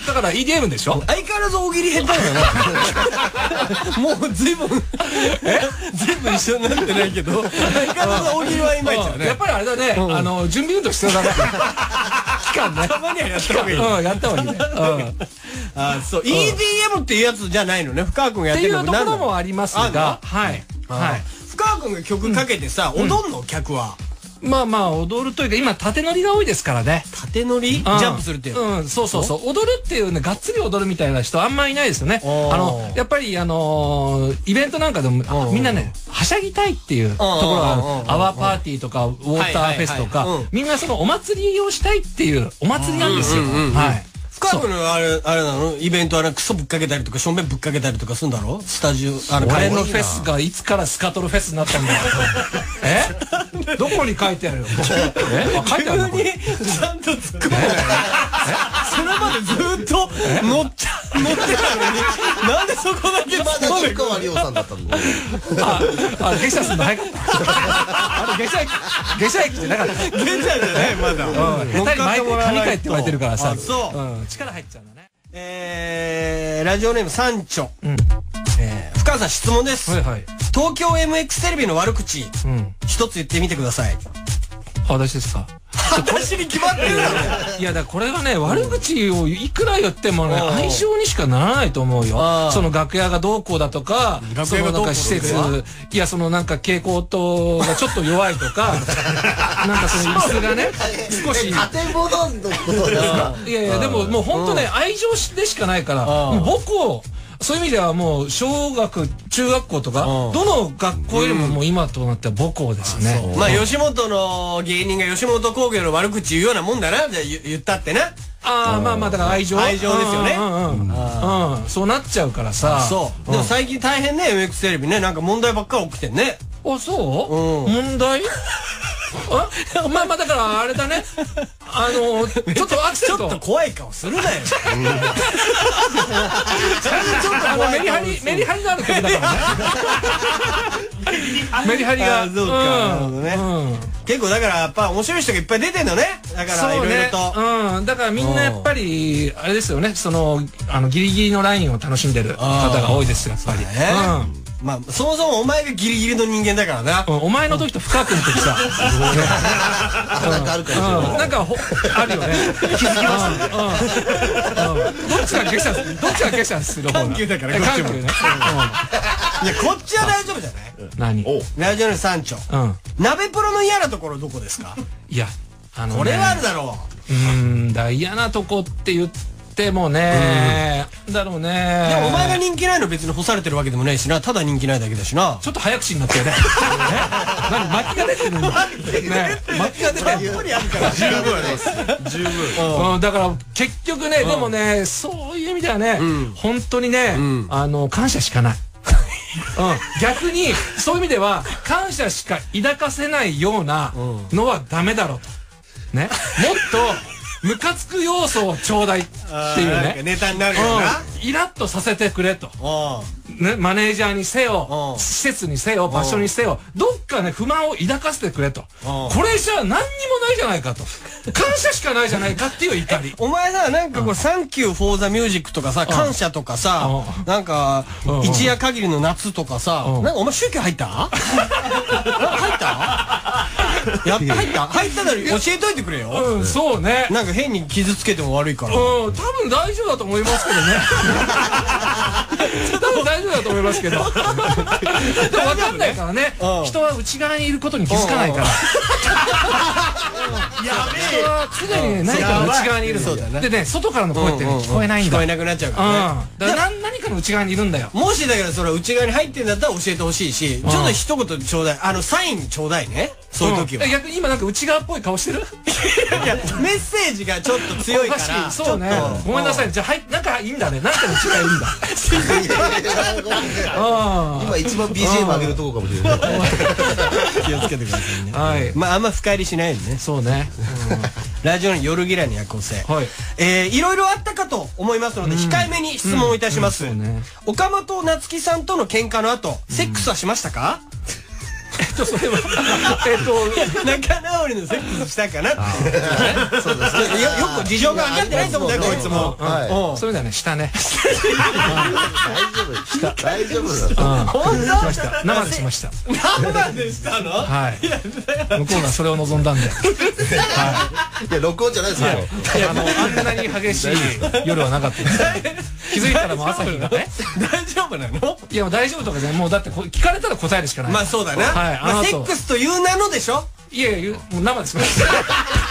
Speaker 3: だから イーディーエム でしょ。
Speaker 1: 相変わらず大喜利下手だよな。もう随分え随分一緒になってないけど、相変わらず大喜利はいまいちだね。
Speaker 3: やっぱりあれだね、あの準備運動必要だね。期間ね。
Speaker 1: たまにはやった方がいい。
Speaker 3: うん、やった方がいいね。
Speaker 1: あ、そう イーディーエム っていうやつじゃないのね。深川君がやってるの。
Speaker 3: っていうところもありますが、はいはい。
Speaker 1: 深川君が曲かけてさ、踊んの客は。
Speaker 3: まあまあ踊るというか今縦乗りが多いですからね。
Speaker 1: 縦乗りジャンプするっていう。
Speaker 3: うん、そうそうそう。踊るっていうね、がっつり踊るみたいな人あんまりいないですよね。あのやっぱりあのイベントなんかでもみんなねはしゃぎたいっていうところがアワーパーティーとかウォーターフェスとかみんなそのお祭りをしたいっていうお祭りなんですよ。はい。
Speaker 1: 深川君のあれあれなのイベントはクソぶっかけたりとかしょんべんぶっかけたりとかするんだろ。スタジオあの
Speaker 3: 俺のフェスがいつからスカトルフェスになったんだよ。え？どこに書いてあるよ。え？書いてあるの？
Speaker 1: 急にちゃんと突っ込む。それまでずっと乗っちゃ乗ってたのになんでそこだけ突っ込む。
Speaker 2: 中川亮さんだったんだ。
Speaker 3: あ、あ下車すんの早かった。あれ下車駅下車駅じゃなかった。
Speaker 1: 下車じゃないまだ。
Speaker 3: 下手に前で神回って言われてるからさ。
Speaker 1: そう。
Speaker 3: 力入っちゃうんだね。
Speaker 1: えー、ラジオネームサンチョ。えー、深川さん質問です。
Speaker 3: はいはい。
Speaker 1: 東京 エムエックス テレビの悪口、一つ言ってみてください。
Speaker 3: 私ですか。
Speaker 1: 私に決まってるだろ。
Speaker 3: いやだからこれがね悪口をいくら言ってもね相性にしかならないと思うよ。その楽屋がどうこうだとか、そのなんか施設、いやそのなんか蛍光灯がちょっと弱いとか、なんかその椅子がね少し
Speaker 2: 建物のことですか。
Speaker 3: いやいやでももう本当ね愛情でしかないから、母校。そういう意味ではもう小学中学校とかどの学校よりももう今となっては母校ですね。
Speaker 1: まあ吉本の芸人が吉本興業の悪口言うようなもんだな。じゃ言ったってな。
Speaker 3: ああまあまあだから愛情
Speaker 1: 愛情ですよね。
Speaker 3: うんそうなっちゃうからさ。
Speaker 1: そうでも最近大変ね エムエックス テレビねなんか問題ばっかり起きてんね。
Speaker 3: あそう問題あまあまあだからあれだねあのちょっとアクセント
Speaker 1: ちょっと怖い顔するなよ。
Speaker 3: ちょっとあのメリハリメリハリのある曲だからね。メリハリが
Speaker 1: そうかなるほどね。結構だからやっぱ面白い人がいっぱい出てんのね。だからいろいろと
Speaker 3: うんだからみんなやっぱりあれですよねそのあのギリギリのラインを楽しんでる方が多いですやっぱり。
Speaker 1: まあそもそもお前がギリギリの人間だからな。
Speaker 3: お前の時と深くの時さ
Speaker 2: なんかあるかもしれない。
Speaker 3: なんかあるよね。気づきますどっちが下車するどっちが下車する方
Speaker 1: 緩急だからこっちもね。いやこっちは大丈夫じゃない。
Speaker 3: 何
Speaker 1: ラジオの山頂鍋プロの嫌なところどこですか。
Speaker 3: いやあの
Speaker 1: これはあるだろ
Speaker 3: う。うんだ嫌なとこって言ってでもねだろうね。
Speaker 1: でもお前が人気ないの別に干されてるわけでもないしな。ただ人気ないだけだしな。
Speaker 3: ちょっと早口になってるね。何巻きが出てるんだ。巻きが出てる。
Speaker 1: 十分やるから十分十分。
Speaker 3: だから結局ねでもねそういう意味ではね本当にねあの感謝しかない。逆にそういう意味では感謝しか抱かせないようなのはダメだろうとね。もっとムカつく要素をちょうだいっていうね
Speaker 1: ネタになるよな。
Speaker 3: イラッとさせてくれとねマネージャーにせよ施設にせよ場所にせよどっかね不満を抱かせてくれとこれじゃ何にもないじゃないかと感謝しかないじゃないかっていう怒り。
Speaker 1: お前さなんかこうサンキューフォーザミュージックとかさ感謝とかさなんか一夜限りの夏とかさなんかお前宗教入った入ったやっぱ入った入ったなら教えといてくれよ。
Speaker 3: うんそうね
Speaker 1: なんか変に傷つけても悪いから。
Speaker 3: うん多分大丈夫だと思いますけどね。多分大丈夫だと思いますけど。でも分かんないからね人は内側にいることに気づかないから。人は常に何かの内側にいるんだ。でね外からの声って聞こえないんだ。
Speaker 1: 聞こえなくなっちゃうからね。
Speaker 3: だから何かの内側にいるんだよ。
Speaker 1: もしだからそれ内側に入ってんだったら教えてほしいしちょっと一言ちょうだいあのサインちょうだいねそういう時は。
Speaker 3: 逆に今なんか内側っぽい顔してる。
Speaker 1: いやメッセージがちょっと強いから
Speaker 3: そうねごめんなさいじゃあはいなんかいいんだねなんかの内側いいんだ。
Speaker 2: 今一番 ビージーエム 上げるとこかもしれない。
Speaker 1: 気をつけてくださいね。
Speaker 3: はい
Speaker 1: まああんま深入りしないよね。
Speaker 3: そうね
Speaker 1: ラジオの夜嫌いの夜行性いろいろあったかと思いますので控えめに質問をいたします。岡本夏樹さんとの喧嘩の後セックスはしましたか。
Speaker 3: えっとそれはえっと
Speaker 1: 仲直りのセックスしたかなってそうですね。よく事情が分かってないと思うんだよこいつも。
Speaker 3: そういうのはねしたね。
Speaker 2: 大丈夫だ。
Speaker 3: 本当？しました。生でしました。
Speaker 1: 生でしたの？
Speaker 3: はい。向こうがそれを望んだんで。はい。
Speaker 2: いや録音じゃないですよ。
Speaker 3: あのあんなに激しい夜はなかったです。気づいたらもう朝日がね。
Speaker 1: 大丈夫なの？
Speaker 3: いや大丈夫とかね、もうだって聞かれたら答えるしかない。
Speaker 1: まあそうだな。
Speaker 3: はい。
Speaker 1: まあセックスという名のでしょ？
Speaker 3: いやいや、もう生でしました。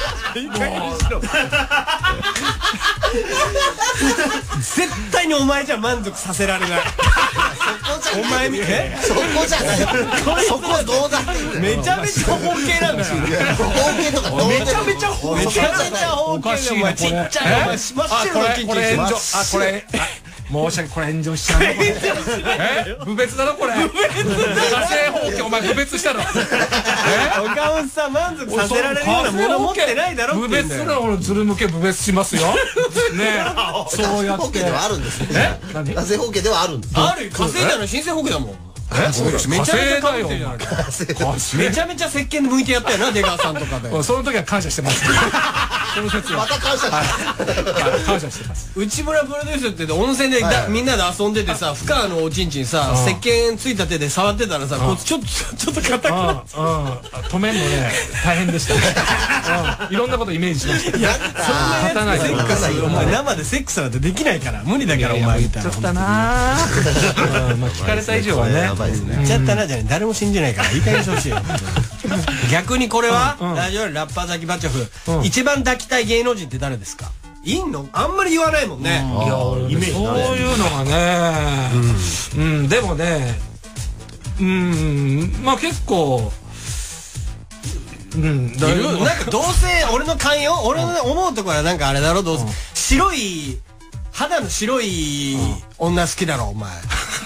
Speaker 1: 絶対にお前じゃ満足させられない。お前見て。
Speaker 2: そこじゃない。そこはどうだって
Speaker 1: めちゃめちゃ包茎なんだよ。
Speaker 2: 包茎とか
Speaker 1: めちゃめちゃ包茎。めちゃめちゃ包茎。お前ちっちゃい。お前真っ白のキンキンしてる。
Speaker 3: あこれ申し訳これ炎上しちゃうのこれ。え？部別だろこれ。火星放棄お前部別したの。
Speaker 1: え？岡本さん満足させられるようなもの持ってないだろって。
Speaker 3: 部別すら俺ズル向け部別しますよ。ねえ。そうやって。
Speaker 2: 火星ではあるんですね。
Speaker 3: え？何？
Speaker 2: 火星放棄ではあるんです。
Speaker 1: ある火星じゃない新生放棄だもん。
Speaker 3: え？そうだ。
Speaker 1: めちゃめちゃ
Speaker 3: だよ。
Speaker 1: めちゃめちゃ石鹸で向いてやったよな出川さんとかで。
Speaker 3: その時は感謝してます。その説は。
Speaker 2: また感謝
Speaker 3: して感謝してます。
Speaker 1: 内村プロデュースって温泉でみんなで遊んでてさ深川のおちんちんさ石鹸ついた手で触ってたらさこいつちょっとちょっと硬くなって
Speaker 3: 止めんのね大変でした。いろんなことイメージしました。
Speaker 1: いやそんなやつセックスお前生でセックスなんてできないから無理だからお前みたいな。
Speaker 3: 言っちゃったな。まあ聞かれた以上はね。
Speaker 1: 言っちゃったなじゃない誰も信じないからいい加減にしてほしいよ。逆にこれはラジオラッパーザキバチョフ一番抱きたい芸能人って誰ですか？いんの？あんまり言わないもんね。
Speaker 3: いやそういうのがね、うんでもね、うんまあ結構うんだいぶ
Speaker 1: なんかどうせ俺の勘よ俺の思うところはなんかあれだろどうせ白い肌の白い女好きだろお前。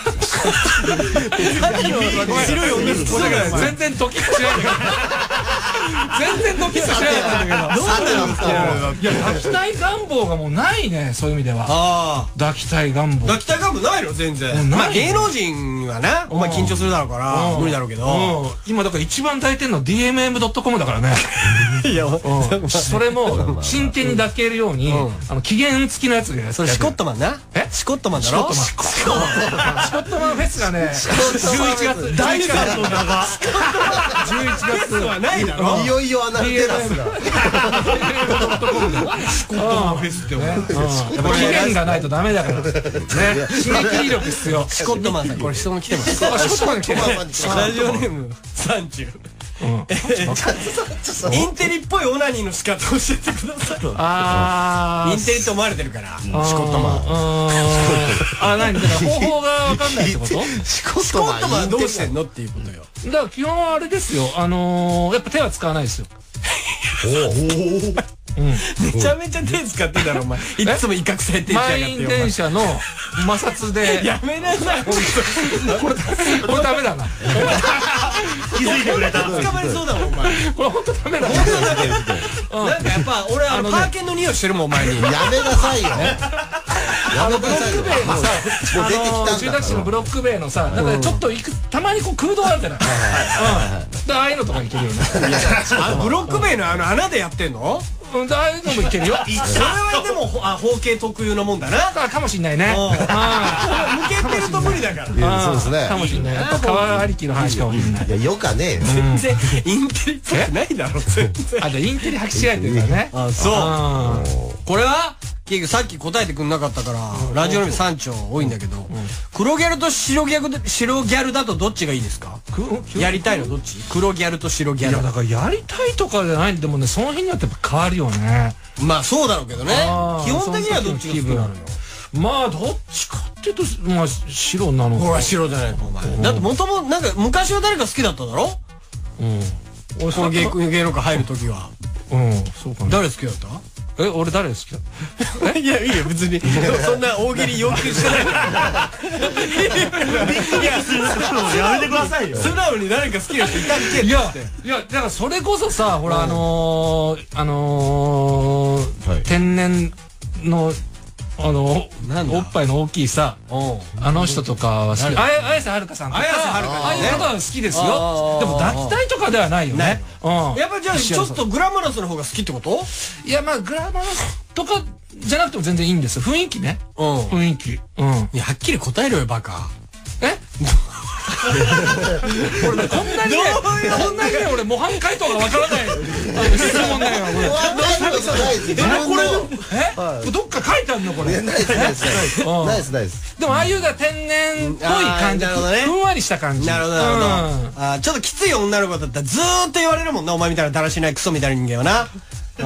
Speaker 1: 肌の白い女好きだろ。
Speaker 3: 全然ドキッとしないんだけど。全然ドキッとしなかったんだけど。
Speaker 2: さてなんか
Speaker 3: いや抱きたい願望がもうないねそういう意味では。抱きたい願望。
Speaker 1: 抱きたい願望ないの全然。まあ芸能人はなお前緊張するだろうから無理だろうけど。
Speaker 3: 今だから一番抱いてんの ディーエムエムドットコム だからね。いやそれも真剣に抱けるようにあの期限付きのやつで。
Speaker 1: それシコットマンな。え？シコットマンだろ。
Speaker 3: シコットマン。シコットマンフェスがねじゅういちがつ
Speaker 1: 大事だと長。じゅういちがつはないだろ。
Speaker 2: いよいよアナルテラスが。
Speaker 3: シコットマンフェスってやっぱ期限がないとダメだからね。締め切り力必要。
Speaker 1: シコットマンさんこれ質問来てます。
Speaker 3: シコットマン来てる。
Speaker 1: ラジオネームサンチュインテリっぽいオナニーの仕方教えてください。ああインテリと思われてるからシコットマン。
Speaker 3: あ何だから方法が分かんないってこと？
Speaker 1: シコットマンはどうしてんのっていうことよ。
Speaker 3: だから基本はあれですよあのやっぱ手は使わないですよ。
Speaker 1: めちゃめちゃ手使ってたろお前。いつも威嚇されてんじゃんかって。
Speaker 3: 満員電車の摩擦で
Speaker 1: やめなさい。こ
Speaker 3: れこれダメだな。
Speaker 1: 気づいてくれた。捕まりそうだもんお前。
Speaker 3: これ本当ダメだ。
Speaker 1: なんかやっぱ俺あのパーケンの匂いしてるもんお前に。
Speaker 2: やめなさいよ。やめなさいよ。
Speaker 3: もう出てきた。住宅地のブロック塀のさだからちょっとたまにこう空洞あるじゃない。でああいうのとかいけるよね。
Speaker 1: ブロック塀のあの穴でやってんの？
Speaker 3: うん、ああいうのもいけるよ。
Speaker 1: それはでもあ包茎特有のもんだな。
Speaker 3: かもしんないね。
Speaker 1: 向けてると無理だから。
Speaker 2: そうですね。
Speaker 3: かもしんない。やっぱ皮ありきの話かもしんない。
Speaker 2: いやよかね。
Speaker 1: 全然インテリっぽくないだろ。全然。
Speaker 3: あじゃインテリ履き違えてるからね。
Speaker 1: あそう。これは結局さっき答えてくんなかったからラジオネームさん丁多いんだけど黒ギャルと白ギャル白ギャルだとどっちがいいですか？やりたいのどっち？黒ギャルと白ギャル。
Speaker 3: いやだからやりたいとかじゃないんでもねその日によってやっぱ変わるよね。
Speaker 1: まあそうだろうけどね。基本的にはどっちが好きなのよ。
Speaker 3: まあどっちかっていうとまあ白なのか。
Speaker 1: ほら白じゃないかお前。だってもともなんか昔は誰か好きだっただろ？うん。俺この芸能界入る時は。うんそうかね。誰好きだった？
Speaker 3: え俺誰好きだ？
Speaker 1: いやいいよ別にそんな大喜利要求してないからびっくりするのやめてくださいよ。素直に誰か好きな人いたっけって。
Speaker 3: いやいやだからそれこそさほらあのあの天然のあのおっぱいの大きいさあの人とかは好き。綾瀬はるかさんとかああいう方は好きですよ。でも抱きたいとかではないよね。
Speaker 1: やっぱじゃあちょっとグラマラスの方が好きってこと？
Speaker 3: いやまあグラマラスとかじゃなくても全然いいんですよ。雰囲気ね。雰囲気。うん。
Speaker 1: いやはっきり答えろよバカ。
Speaker 3: え？俺ねこんなにねこんなにね俺模範解答がわからない質問だよ。これえどっか書いてあるのこれ？
Speaker 2: ナイスナイスナイスナイス。
Speaker 3: でもああいう天然っぽい感じ、ふんわりした感じ。
Speaker 1: なるほどなるほど。あちょっときつい女の子だったらずーっと言われるもんな、お前みたいなだらしないクソみたいな人間はな。
Speaker 3: おい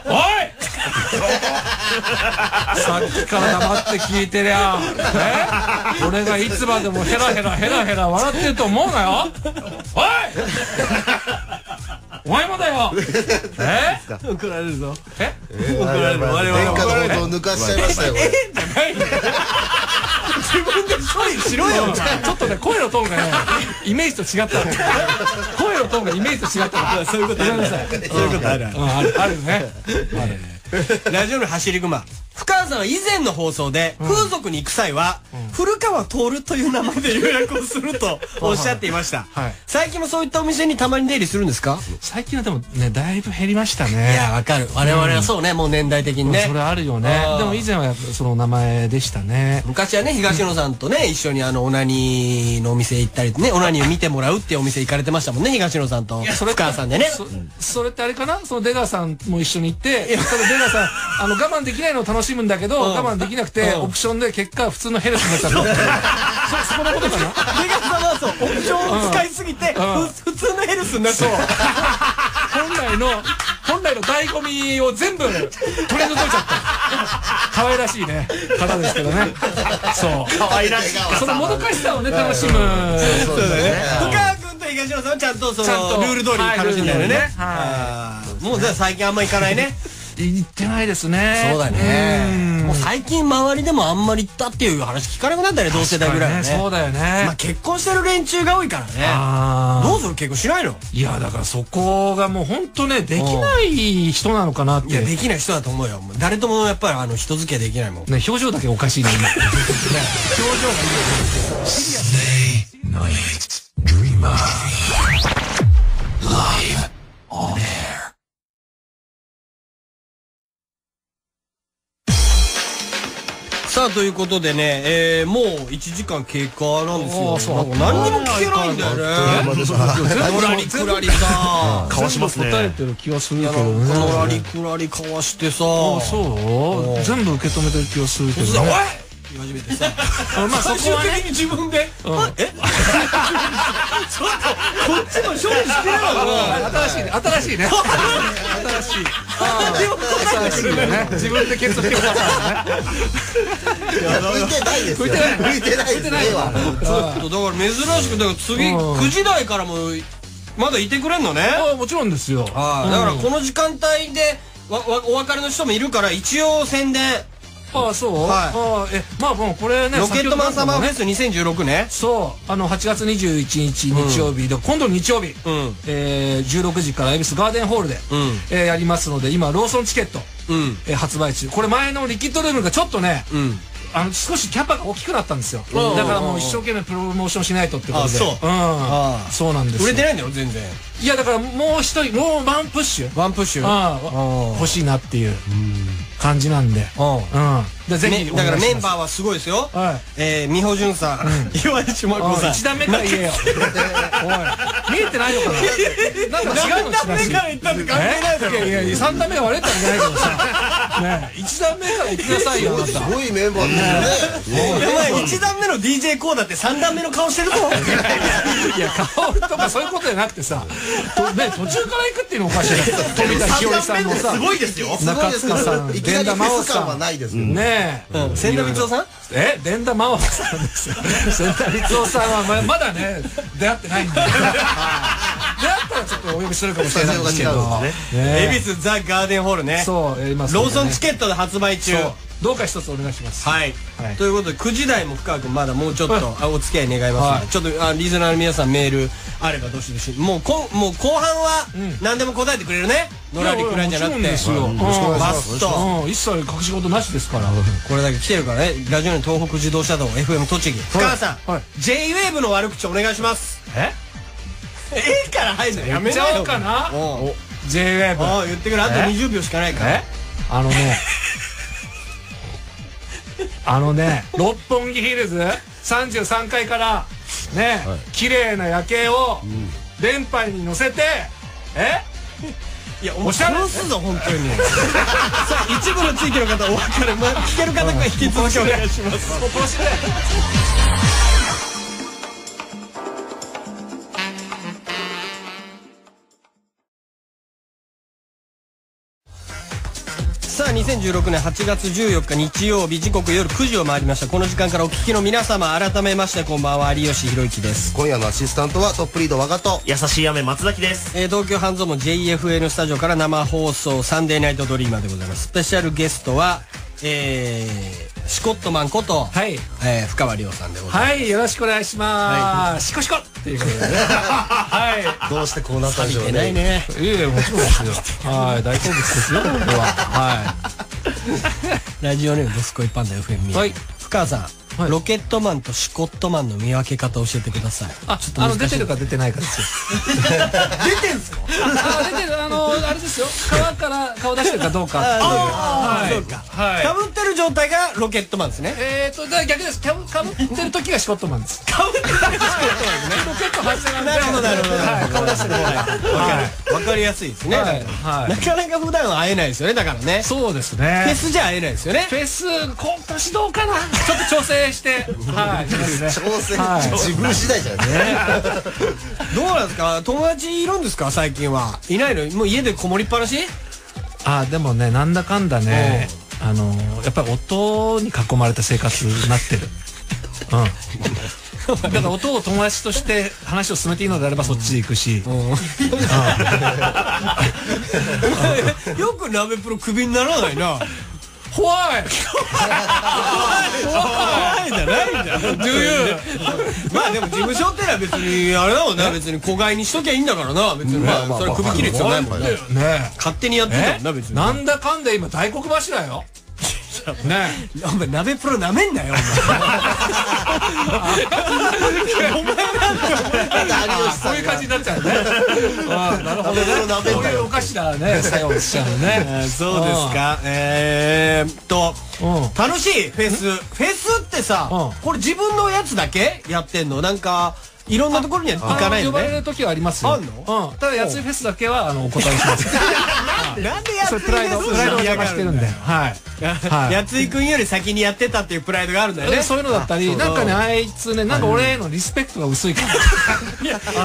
Speaker 3: さっきから黙って聞いてりゃえ俺がいつまでもヘラヘラヘラヘラ笑ってると思うなよ。おいお前もだよ。え
Speaker 1: 怒られるぞ。
Speaker 3: え
Speaker 1: 怒られる。我々
Speaker 2: 殿下のことを抜かしちゃいましたよ。
Speaker 1: えじゃないよ。自分で処理しろよ。
Speaker 3: ちょっとね声のトーンがねイメージと違った。声のトーンがイメージと違った。
Speaker 1: そういうことある。そういうことある。
Speaker 3: あるあるね。
Speaker 1: ラジオの走り熊。深川さんは以前の放送で風俗に行く際は古川徹という名前で予約をするとおっしゃっていました。最近もそういったお店にたまに出入りするんですか？
Speaker 3: 最近はでもねだいぶ減りましたね。
Speaker 1: いやわかる。我々はそうね、もう年代的にね。
Speaker 3: それあるよね。でも以前はやっぱその名前でしたね。
Speaker 1: 昔はね東野さんとね一緒にあのオナニーのお店行ったりね、オナニーを見てもらうっていうお店行かれてましたもんね、東野さんと深川さんでね。
Speaker 3: それってあれかな、その出川さんも一緒に行って、その出川さんあの我慢できないのを楽しむんだけど我慢できなくてオプションで結果普通のヘルスになっちゃった。そこのことかな。
Speaker 1: 出川さんはそうオプションを使いすぎて普通のヘルスになっちゃった。
Speaker 3: 本来の本来の醍醐味を全部取り除いちゃった。可愛らしいね方ですけどね。そう
Speaker 1: 可愛らしい。
Speaker 3: そのもどかしさをね楽しむ。
Speaker 1: そうだね。深川君と東野さんはちゃんとそのルール通り楽しんでるね。もう最近あんま行かないね。
Speaker 3: 行ってないですね。
Speaker 1: そうだね。もう最近周りでもあんまり行ったっていう話聞かなくなったね、同世代ぐらいはね。
Speaker 3: そうだよね。
Speaker 1: まあ結婚してる連中が多いからね。どうする？結婚しないの？
Speaker 3: いやだからそこがもう本当ねできない人なのかなって。
Speaker 1: いやできない人だと思うよ。誰ともやっぱりあの人付き合いできないもん。
Speaker 3: ね表情だけおかしいね今。表情がいいよ。シリアス。Dreamer Live on air。
Speaker 1: さあということでね、えー、もういちじかん経過なんですよ。何にも聞けないんだよね。のらりくらりさ
Speaker 3: かわしますね。答えてる気がするけどね。
Speaker 1: のらりくらりかわしてさ。
Speaker 3: あそう全部受け止めてる気がするけどね。
Speaker 1: 言い始めてさ、
Speaker 3: まあそこはね
Speaker 1: 自分でえちょっとこっちも勝負してないの。
Speaker 3: 新しいね新しいね新しい新しいよね。自分で決してくださいね。
Speaker 2: 浮いてないですよ。浮いてないですね。
Speaker 1: ちょっとだから珍しくだから次くじ台からもまだいてくれんのね。
Speaker 3: もちろんですよ。だ
Speaker 1: からこの時間帯でお別れの人もいるから一応宣伝。
Speaker 3: ああそう。はい。えまあもうこれね
Speaker 1: ロケットマンサマーフェスにせんじゅうろくね。
Speaker 3: そうあのはちがつにじゅういちにち日曜日で今度の日曜日じゅうろくじから恵比寿ガーデンホールでやりますので今ローソンチケット発売中。これ前のリキッドルームがちょっとねあの少しキャパが大きくなったんですよ。だからもう一生懸命プロモーションしないとってことで。そうそうなんです。
Speaker 1: 売れてないんだよ全然。
Speaker 3: いやだからもう一人もうワンプッシュ
Speaker 1: ワンプッシュ
Speaker 3: 欲しいなっていう感じなんで。ぜひ
Speaker 1: だからメンバーはすごいですよ。美穂潤さん、岩井千真子さん。
Speaker 3: 一段目から言えよ。おい見えてないのかな。なんか違うの。
Speaker 1: 一段目から言ったって関係ないだろ。
Speaker 3: いやいや三段目が悪いってわけじゃないけどさ。ね一段目から言ってくださいよ。
Speaker 2: すごいメンバーですよね。
Speaker 1: お前一段目の ディージェー コーだって三段目の顔してるぞ。
Speaker 3: いや顔とかそういうことじゃなくてさ、途中から行くっていうのおかしい。富田ひよりさんもさ、
Speaker 1: すごいですよ。
Speaker 3: 中塚さん、伝田真央さん
Speaker 2: はないですよ
Speaker 3: ね。
Speaker 1: 千田光雄さん？
Speaker 3: え、伝田真央さんですよ。千田光雄さんはまだね出会ってないんで。出会ったらちょっとお呼びするかもしれないですけど。
Speaker 1: 恵比寿ザ・ガーデンホールね。
Speaker 3: そうやります。
Speaker 1: ローソンチケットで発売中。
Speaker 3: どうか一つお願いします。
Speaker 1: はい、ということでくじ台も深川君まだもうちょっとお付き合い願いますので、ちょっとあリスナーの皆さんメールあればどしどし、もうこもう後半は何でも答えてくれるね、のらりくらいじゃなくてバス
Speaker 3: ト一切隠し事なしですから。
Speaker 1: これだけ来てるからね。ラジオの東北自動車道 エフエム 栃木深川さん ジェイウェーブの悪口お願いします。
Speaker 3: え
Speaker 1: えから入るのやめ
Speaker 3: ちゃおうかな。 ジェイウェーブ
Speaker 1: 言ってくれ。あとにじゅうびょうしかないから。
Speaker 3: あのねあのね六本木ヒルズさんじゅうさんかいからね綺麗な夜景を電波に乗せて、え
Speaker 1: いやおしゃれすぞ本当に。さあ一部の地域の方お別れ聞ける方が引き続きお願いします。さあにせんじゅうろくねんはちがつじゅうよっか日曜日、時刻夜くじを回りました。この時間からお聞きの皆様改めましてこんばんは、有吉弘行です。
Speaker 2: 今夜のアシスタントはトップリード和賀と
Speaker 4: 優しい雨松崎です。
Speaker 1: えー、東京半蔵門 ジェイエフエヌ スタジオから生放送サンデーナイトドリーマーでございます。スペシャルゲストはえー、シコットマンこと、はいえー、深川亮さんでございます。
Speaker 3: はい、よろしくお願いします。はい、シコシコっていうことでね。はい。
Speaker 2: どうしてこうなったんでしょうね。
Speaker 1: ないね。
Speaker 3: いやいやもちろんですよ。はい、大好物ですよこれは。はい。
Speaker 1: ラジオネームドスコイパンダ エフエム。はい。深川さん。ロケットマンとシコットマンの見分け方教えてください。
Speaker 3: あ、ちょっとあの出てるか出てないかですよ。
Speaker 1: 出てんすか？
Speaker 3: あ、出てる。あのあれですよ。川から顔出してるかどうか。
Speaker 1: ああ、そうか。はい。かぶってる状態がロケットマンですね。
Speaker 3: えっと逆です。かぶかぶってる時がシコットマンです。かぶってる時がシコットマンですね。ロケット発射なんで。なるほどなるほど。はい。顔出してる方が
Speaker 1: わかりやすいですね。はい。なかなか普段は会えないですよね。だからね。
Speaker 3: そうですね。
Speaker 1: フェスじゃ会えないですよね。
Speaker 3: フェス今年どうかな。ちょっと調整して、はい、
Speaker 2: 調整、自分次第じゃね。
Speaker 1: どうなんですか、友達いるんですか最近は。いないの？もう家でこもりっぱなし？
Speaker 3: あ、でもね、なんだかんだね、あのやっぱり音に囲まれた生活になってる。うん。だから音を友達として話を進めていいのであればそっちで行くし。
Speaker 1: よく鍋プロクビにならないな。
Speaker 3: 怖い
Speaker 1: 怖いじゃないじゃん。まあでも事務所ってのは別にあれだもんね。別に子飼いにしときゃいいんだからな。別にまあそれ首切る必要ないもんね。勝手にやってたもんな別に。
Speaker 3: なんだかんだ今大黒柱よ。ね
Speaker 1: え、お前鍋プロなめんなよお前。お前なんだ。
Speaker 3: そういう感じになっちゃうね。なるほどね。そういうおかしなね作用しちゃうね。
Speaker 1: そうですか。えーっと楽しいフェス。フェスってさ、これ自分のやつだけやってんの？なんかいろんなところには行かないのね。
Speaker 3: 呼ばれる時はありますよ。あんの？ただやついフェスだけはあのお答えします。
Speaker 1: なんでやついフェス
Speaker 3: プライドプライドを邪魔してるんで。はい。
Speaker 1: やついくんより先にやってたっていうプライドがあるんだよね。
Speaker 3: そういうのだったり、なんかねあいつねなんか俺へのリスペクトが薄いから。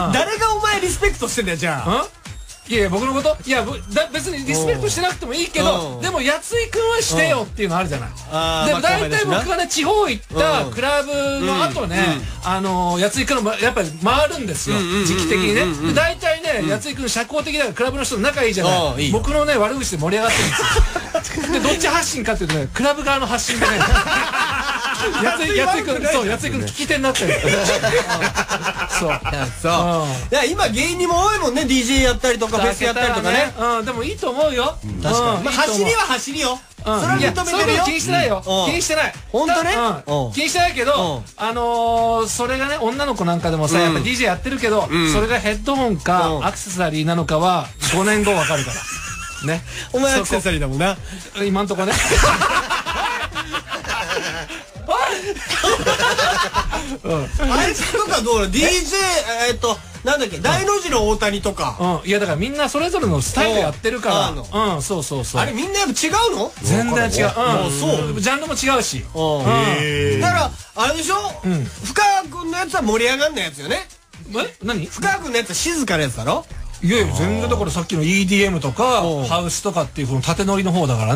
Speaker 1: 誰がお前リスペクトしてんだよじゃあ。
Speaker 3: いやいや僕のこといや別にリスペクトしてなくてもいいけど、でもやついくんはしてよっていうのあるじゃない。でも大体僕がね地方行ったクラブの後ね、あのやついくんのやっぱり回るんですよ時期的にね。大体ねやついくん社交的だからクラブの人と仲いいじゃない。僕のね悪口で盛り上がってるんですよ。でどっち発信かっていうとねクラブ側の発信でね。やついやついくんそうやついくん聞き手になってる。そう
Speaker 1: そう。今芸人も多いもんね。 ディージェー やったりとかフェスやったりとかね。
Speaker 3: うん、でもいいと思うよ。
Speaker 1: 確かに走りは走りよ。それは認めてるよ。
Speaker 3: 気にしてないよ。気にしてない。
Speaker 1: 本当ね。
Speaker 3: 気にしてないけど、あのそれがね女の子なんかでもさやっぱ ディージェー やってるけど、それがヘッドホンかアクセサリーなのかはごねんごわかるからね。
Speaker 1: お前アクセサリーだもんな
Speaker 3: 今んとこね。
Speaker 1: あいつとかどうなの？ ディージェー えっとなんだっけ大の字の大谷とか。
Speaker 3: いやだからみんなそれぞれのスタイルやってるから。うんそうそうそう。
Speaker 1: あれみんなやっぱ違うの？
Speaker 3: 全然違う。
Speaker 1: もうそう
Speaker 3: ジャンルも違うし。
Speaker 1: だからあれでしょ、深川君のやつは盛り上がんないやつよね。
Speaker 3: え何？
Speaker 1: 深川君のやつは静かなやつだろ。
Speaker 3: いやいや全然だからさっきの イーディーエム とかハウスとかっていうこの縦乗りの方だからね。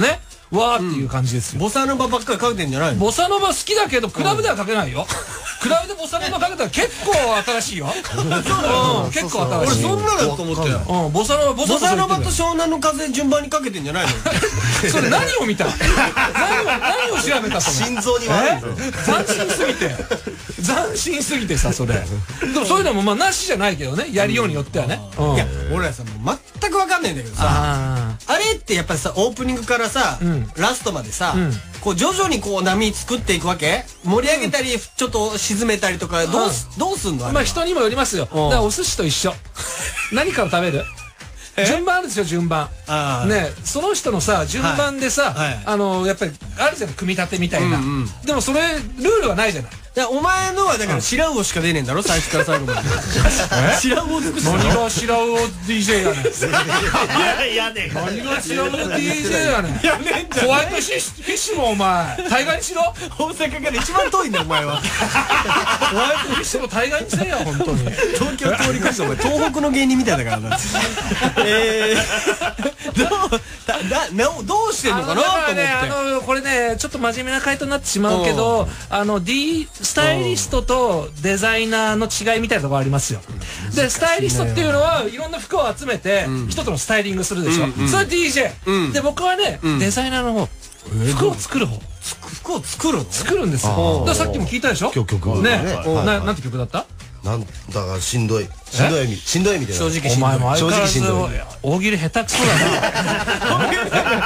Speaker 3: わーっていう感じですよ。
Speaker 1: ボサノバばっかりかけてんじゃないの？
Speaker 3: ボサノバ好きだけどクラブではかけないよ。クラブでボサノバかけたら結構新しいよ。結構新しい。
Speaker 1: 俺そんなだと思ってた。
Speaker 3: うん、ボサノバボ
Speaker 1: サノバと湘南の風順番にかけてんじゃないの？
Speaker 3: それ何を見た？何を何を調べた？
Speaker 2: 心臓に悪い。
Speaker 3: 斬新すぎて斬新すぎてさ、それ。でもそういうのもまあなしじゃないけどね、やりようによってはね。
Speaker 1: いや俺らさもう全く分かんないんだけどさ、あれってやっぱりさオープニングからさラストまでさ、こう徐々にこう波作っていくわけ？盛り上げたりちょっと沈めたりとかどうすどうすんの？
Speaker 3: まあ人にもよりますよ。だからお寿司と一緒。何から食べる？順番あるでしょ、順番。ね、その人のさ順番でさ、あのやっぱりあるじゃん、組み立てみたいな。でもそれルールはないじゃない。
Speaker 1: お前のはだから白魚しか出ねえんだろ、最初から最後まで。白魚を尽くすの？
Speaker 3: 何が白魚 ディージェー やねん。いやねん。何が白魚 ディージェー やねん。ホワイトフィッシュもお前大概にしろ。
Speaker 1: 大阪から一番遠いんだよお前は。
Speaker 3: ホワイトフィッシュも大概にせえや、本当に。
Speaker 1: 東京通り越してお前東北の芸人みたいだからな。えどうどうしてんのかなと思って。
Speaker 3: あのこれねちょっと真面目な回答になってしまうけど、あの Dスタイリストとデザイナーの違いみたいなところありますよ。でスタイリストっていうのはいろんな服を集めて一つのスタイリングするでしょ。それ ディージェー で、僕はねデザイナーの方、服を作る方。
Speaker 1: 服を作るの？
Speaker 3: 作るんですよ。だからさっきも聞いたでしょ、曲ね。なんて曲だった？
Speaker 2: なんだかしんどいしんどい意味しんどい意味で。
Speaker 1: 正直しんどい。
Speaker 3: お前も相変わらず大喜利下手くそだな。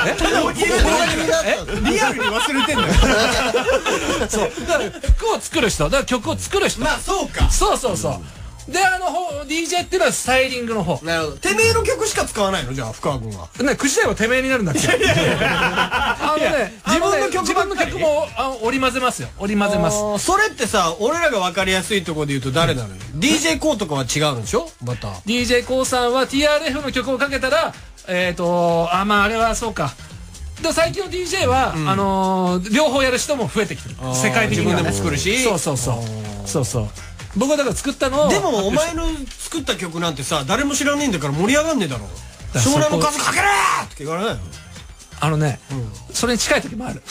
Speaker 1: リアルに忘れてんのよ。
Speaker 3: そうだから服を作る人、だから曲を作る人。
Speaker 1: まあそうか。
Speaker 3: そうそうそう。であの ディージェー っていうのはスタイリングの方。
Speaker 1: なるほど。てめえの曲しか使わないの？じゃあ深川君は
Speaker 3: ね、くじ台はてめえになるんだっけ。あのね、自分の曲自分の曲も織り交ぜますよ。織り交ぜます。
Speaker 1: それってさ、俺らが分かりやすいところで言うと誰なのよ？ ディージェー コーとかは違うんでしょ？また
Speaker 3: ディージェー コーさんは ティーアールエフ の曲をかけたら、えっとあまああれはそうか。で最近の ディージェー はあの両方やる人も増えてきてる。世界的に
Speaker 1: 自分でも作るし。そうそうそうそうそう。僕はだから作ったのを。でもお前の作った曲なんてさ誰も知らねえんだから盛り上がんねえだろ。湘南の風かけろーって言われないの？
Speaker 3: あのね、それに近い時もある。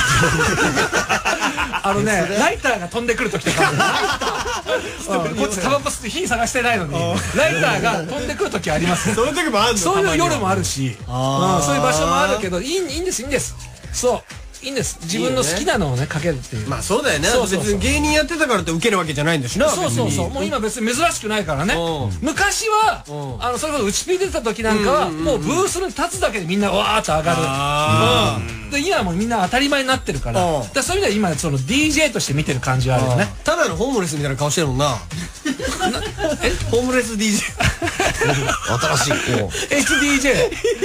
Speaker 3: あのね、ライターが飛んでくる時とかこっちタバコ吸って火探してないのにライターが飛んでくる時あります。
Speaker 1: そういう時もあるの？
Speaker 3: そういう夜もあるし、そういう場所もあるけど、いいんですいいんです。そういいんです。自分の好きなのをねかけるっていう。
Speaker 1: まあそうだよね。別に芸人やってたからって受けるわけじゃないんだしな。
Speaker 3: そうそうそう。もう今別に珍しくないからね。昔はあのそれこそ内ピ出た時なんかはもうブースに立つだけでみんなわーっと上がる。で今はもうみんな当たり前になってるから。だからそういう意味では今その ディージェー として見てる感じはあるよね。
Speaker 1: ただのホームレスみたいな顔してるもんな。えホームレス ディージェー。
Speaker 2: 新しい。
Speaker 3: エイチディージェー。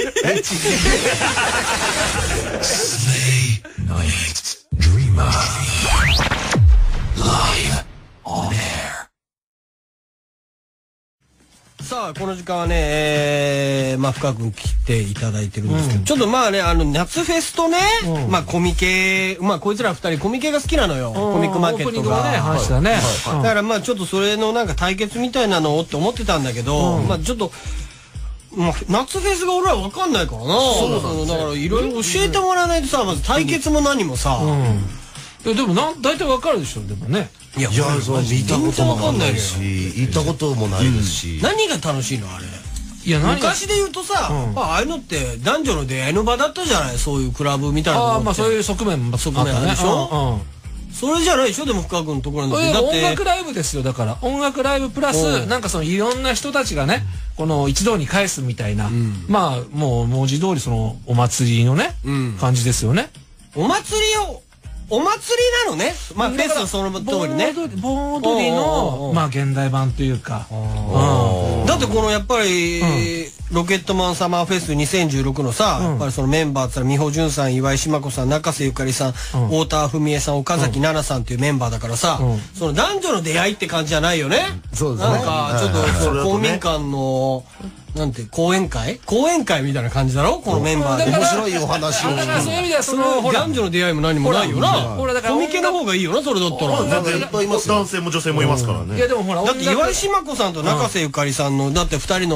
Speaker 4: Night Dreamer Live on air。
Speaker 1: さあこの時間はね、えー、まあ深く来ていただいてるんですけど、うん、ちょっとまあねあの夏フェスとね、うん、まあコミケ、まあこいつら二人コミケが好きなのよ、コミックマーケットが。
Speaker 3: ね話したね。
Speaker 1: だからまあちょっとそれのなんか対決みたいなのをって思ってたんだけど、うん、まあちょっと。まあ、夏フェスが俺ら分かんないからな。そうなんだからいろいろ教えてもらわないとさ、まず対決も何もさ。
Speaker 3: いやでもなん大体分かるでしょでもね。
Speaker 2: いやそう見たことも分かんないし行ったこともないですし。
Speaker 1: 何が楽しいのあれ。いや昔で言うとさ、ああいうのって男女の出会いの場だったじゃない。そういうクラブみたいなの。
Speaker 3: ああまあそういう側面も
Speaker 1: 側面あるでしょ。それじゃないでしょでも深川君のところなん
Speaker 3: だって。音楽ライブですよ。だから音楽ライブプラスなんかそのいろんな人たちがねこの一堂に返すみたいな、まあもう文字通りそのお祭りのね感じですよね。
Speaker 1: お祭りをお祭りなのね。まあフェスはその通りね。
Speaker 3: 盆踊りのまあ現代版というか。
Speaker 1: だってこのやっぱりロケットマンサマーフェスにせんじゅうろくのさ、やっぱりそのメンバーって言ったら美穂純さん、岩井島子さん、中瀬ゆかりさん、太田文江さん、岡崎奈々さんっていうメンバーだからさ、その男女の出会いって感じじゃないよね。
Speaker 2: そうですね。
Speaker 1: なんかちょっと公民館のなんて講演会講演会みたいな感じだろこのメンバーで。
Speaker 2: 面白いお話を。
Speaker 3: だからそういう意味ではその
Speaker 1: 男女の出会いも何もないよな。コミケの方がいいよなそれだったら。
Speaker 5: 男性も女性もいますからね。
Speaker 3: いやでもほら
Speaker 1: だって岩井島子さんと中瀬ゆかりさんのだってふたりの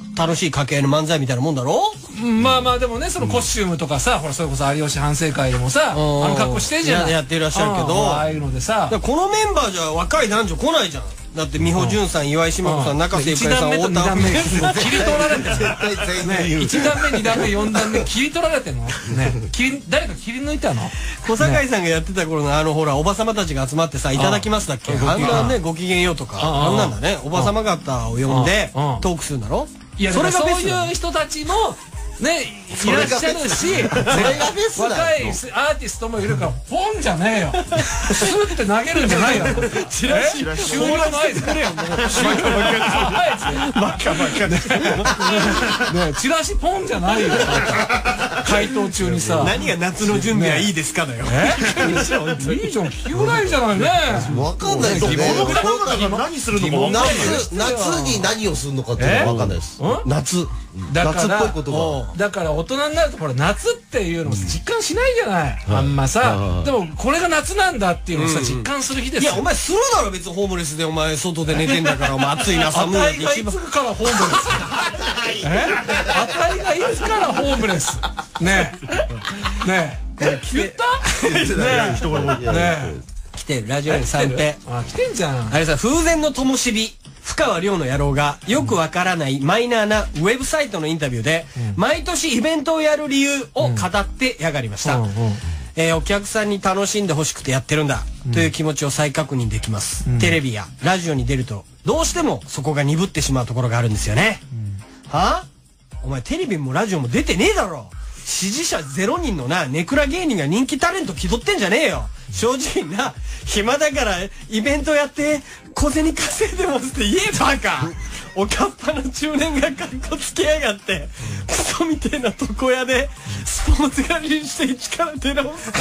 Speaker 1: 楽しい掛け合いの漫才みたいなもんだろ。
Speaker 3: まあまあでもね、そのコスチュームとかさ、ほらそれこそ有吉反省会でもさ、あの格好してんじゃない。
Speaker 1: やってらっしゃるけど、
Speaker 3: ああいうのでさ、
Speaker 1: このメンバーじゃ若い男女来ないじゃん。だって美穂潤さん、岩井島子さん、中瀬ゆかりさん、太田
Speaker 3: 切り取られてる。いちだんめにだんめよんだんめ切り取られてんのね。誰か切り抜いたの。
Speaker 1: 小堺さんがやってた頃のあのほらおばさまたちが集まってさ、いただきますだっけ、あんなね、ごきげんようとかあんなんだね。おばさま方を呼んでトークするんだろ。
Speaker 3: いや、それがそういう人たちもね、いらっしゃるし、若いアーティストもいるから、ポンじゃねえよ。スーって投げるんじゃないよ。チラシ終了の合図くれよ。バカバカね。チラシポンじゃないよ。回答中にさ。
Speaker 1: 何が夏の準備はいいですかだよ。
Speaker 3: いいじゃん、聞きぐらいじゃないね。
Speaker 2: わかんないですよね。
Speaker 5: 何するのか分かんない。
Speaker 2: 夏に何をするのかっていうのはわかんないです。夏。
Speaker 3: 夏
Speaker 2: っぽいこと
Speaker 3: が。だから大人になるとほら夏っていうのも実感しないじゃない、あんまさ。でもこれが夏なんだっていうのをさ実感する日ですよ。
Speaker 1: いやお前するだろ別にホームレスでお前外で寝てんだからお前暑いな寒いなって
Speaker 3: 一番。あたいがいつからホームレスえあたいがいつからホームレスねえねえ言ったねえねえ
Speaker 1: 来てるラジオで三平。
Speaker 3: あ来てんじゃん。
Speaker 1: あれさ風前の灯火深川亮の野郎がよくわからないマイナーなウェブサイトのインタビューで、毎年イベントをやる理由を語ってやがりました。えー、お客さんに楽しんでほしくてやってるんだ、という気持ちを再確認できます。テレビやラジオに出るとどうしてもそこが鈍ってしまうところがあるんですよね。はあお前テレビもラジオも出てねえだろ。支持者ゼロ人のなネクラ芸人が人気タレント気取ってんじゃねえよ。正直な暇だからイベントやって小銭稼いでますって言えバカ。おかっぱの中年がかっこつけやがってクソみてえな床屋でスポーツ狩りして一から出直す。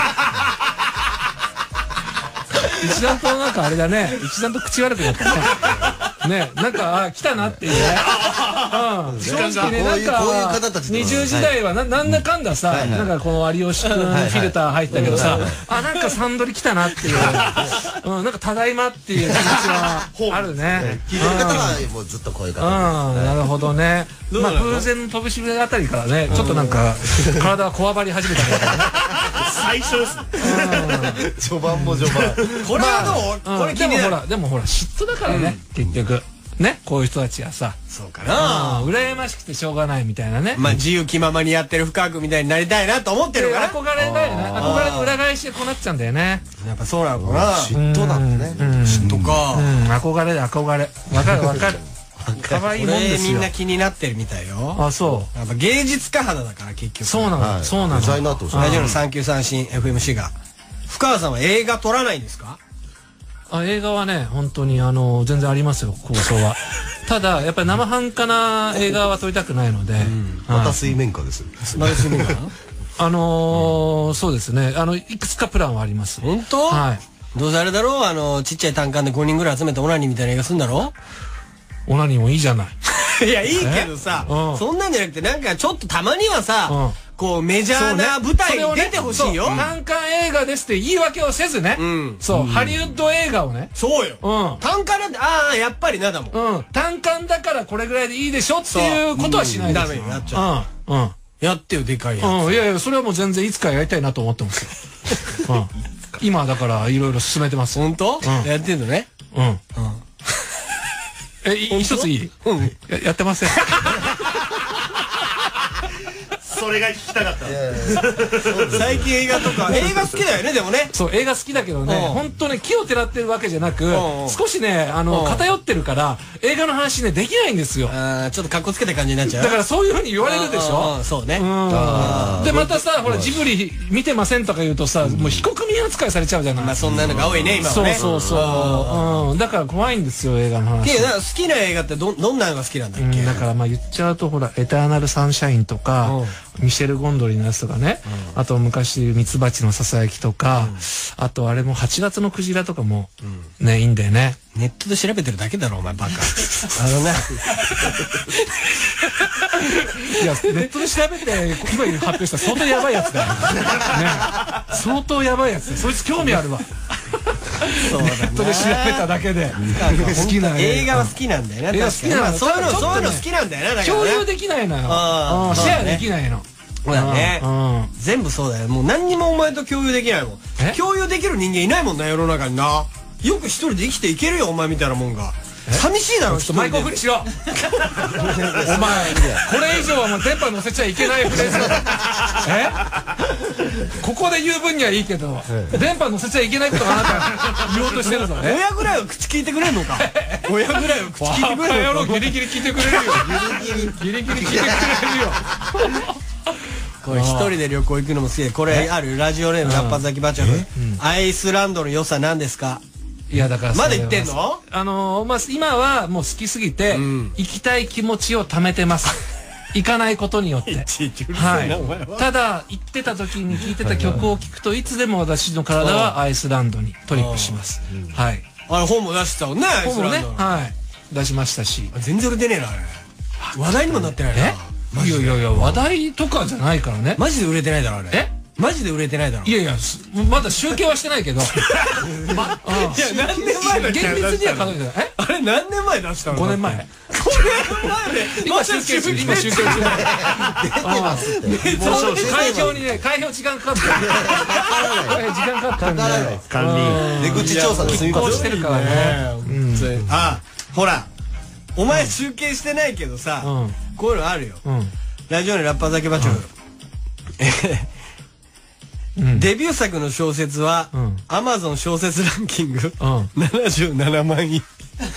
Speaker 3: 一段となんかあれだね、一段と口悪くなったね。ね、なんかあ来たなっていうね。うん、正直ね、なんかにじゅう時代はななんだかんださ、なんかこの有吉くんフィルター入ったけどさ、あなんかサンドリ来たなっていう、うん、なんかただいまっていう気持ちはあるね。
Speaker 2: 聞いてる方はもうずっとこういう方。
Speaker 3: うん、なるほほどね。まあ風前の飛びしぶあたりからね、ちょっとなんか体がこわばり始めたからね。
Speaker 5: 最初ですね。
Speaker 2: 序盤も序盤。
Speaker 1: これはどう？これ気になる。
Speaker 3: でもほら、でもほら嫉妬だからね、結局。ね、こういう人たちはさ。
Speaker 1: そうかな。
Speaker 3: 羨ましくてしょうがないみたいなね。
Speaker 1: まあ自由気ままにやってる深くみたいになりたいなと思ってるから。
Speaker 3: 憧れだよね。憧れの裏返しでこうなっちゃうんだよね。
Speaker 1: やっぱそうなのかな。
Speaker 2: 嫉妬なんだね。
Speaker 1: 嫉妬か。
Speaker 3: うん、憧れで憧れ。わかるわかる。可愛いもんですよ。
Speaker 1: みんな気になってるみたいよ。
Speaker 3: あ、そう。
Speaker 1: やっぱ芸術家肌だから結局。
Speaker 3: そうなの。そうなの。
Speaker 2: デザイナーとして。
Speaker 1: ラジオの三級三振 エフエムシー が。深川さんは映画撮らないんですか？
Speaker 3: あ、映画はね、本当にあの全然ありますよ、構想は。ただやっぱり生半可な映画は撮りたくないので。
Speaker 2: また水面下です。
Speaker 1: また水面下？
Speaker 3: あのそうですね。あのいくつかプランはあります。
Speaker 1: 本当？はい。どうせあれだろう、あのちっちゃい単管でごにんぐらい集めてオナニーみたいな映画するんだろ？
Speaker 3: オナニーもいいじゃない。
Speaker 1: いやいいけどさ、そんなんじゃなくてなんかちょっとたまにはさ、こうメジャーな舞台に出てほしいよ。
Speaker 3: 単館映画ですって言い訳をせずね。そうハリウッド映画をね。
Speaker 1: そうよ。単館なんてああやっぱりなだもん。
Speaker 3: 単館だからこれぐらいでいいでしょっていうことはしないです。
Speaker 1: ダメになっちゃう。うんやってよでかいやつ。
Speaker 3: いやいやそれはもう全然いつかやりたいなと思ってますよ。今だからいろいろ進めてます。
Speaker 1: 本当？やってんのね。うん。え、一ついい？うん。
Speaker 3: やってません。
Speaker 5: それが聞きたかった。
Speaker 1: 最近映画とか映画好きだよねでもね。
Speaker 3: そう映画好きだけどね、本当ね木をてらってるわけじゃなく、少しねあの偏ってるから映画の話ねできないんですよ。
Speaker 1: あちょっと格好つけた感じになっちゃう。
Speaker 3: だからそういうふうに言われるでしょ。
Speaker 1: そうね。
Speaker 3: でまたさほらジブリ見てませんとか言うとさもう非国民扱いされちゃうじゃない。
Speaker 1: まあそんなのが多いね今はね。
Speaker 3: そうそうそう。だから怖いんですよ映画の話。
Speaker 1: 好きな映画ってどどんなのが好きなんだっけ。
Speaker 3: だからまあ言っちゃうとほらエターナルサンシャインとか。ミシェル・ゴンドリのやつとかね、あと昔ミツバチのささやきとか、あとあれもはちがつのクジラとかもねいいんだよね。
Speaker 1: ネットで調べてるだけだろお前バカ。あのね
Speaker 3: いやネットで調べて今発表した相当やばいやつだよね。相当やばいやつそいつ興味あるわ。
Speaker 1: そうだね。
Speaker 3: ネットで調べただけで
Speaker 1: 好きな映画は好きなんだよね。
Speaker 3: 好きなの。
Speaker 1: そういうのそういうの好きなんだよね。
Speaker 3: 共有できないのよ。シェアできないの。
Speaker 1: そうだね。全部そうだよ。もう何にもお前と共有できないもん。共有できる人間いないもんな世の中にな。よく一人で生きていけるよお前みたいなもんが。寂しいだろ。
Speaker 3: ちょっとマイクオフにしろ。お前これ以上はもう電波乗せちゃいけないフレーズだ。え？ここで言う分にはいいけど電波乗せちゃいけないことがあなた言おうとしてるぞ。
Speaker 1: 親ぐらいは口聞いてくれんのか。親ぐらいは口聞いてくれるのか。
Speaker 3: ギリギリ聞いてくれるよ。ギリギリ聞いてくれるよ。
Speaker 1: これ一人で旅行行くのも好きで、これあるラジオネームラッパザキバチョフ。アイスランドの良さ何ですか？
Speaker 3: いやだから
Speaker 1: まだ言ってんの？
Speaker 3: あのまあ今はもう好きすぎて行きたい気持ちを貯めてます。行かないことによって。はい。ただ行ってた時に聴いてた曲を聴くといつでも私の体はアイスランドにトリップします。はい。
Speaker 1: あれ本も出してたもんね。
Speaker 3: 本もね、はい、出しましたし。
Speaker 1: 全然売れてねえなあれ。話題にもなってないな。
Speaker 3: いやいやいや話題とかじゃないからね。
Speaker 1: マジで売れてないだろあれ。
Speaker 3: え？
Speaker 1: マジで売れてないだろ。
Speaker 3: いやいやまだ集計はしてないけど。いや
Speaker 1: 何年前だっけ？
Speaker 3: 厳密には数えてない。え？
Speaker 1: あれ何年前出したの？
Speaker 3: ごねんまえ。
Speaker 1: ごねんまえで
Speaker 3: 今集計中今集計中。開票にね開票時間かかってる。時間かかってるんで。
Speaker 2: 管理出口調査の
Speaker 3: 進行してるからね。
Speaker 1: あほらお前集計してないけどさこういうのあるよ。ラジオネームラッパーザキバチョフ。デビュー作の小説はアマゾン小説ランキングななじゅうななまんい。ちょ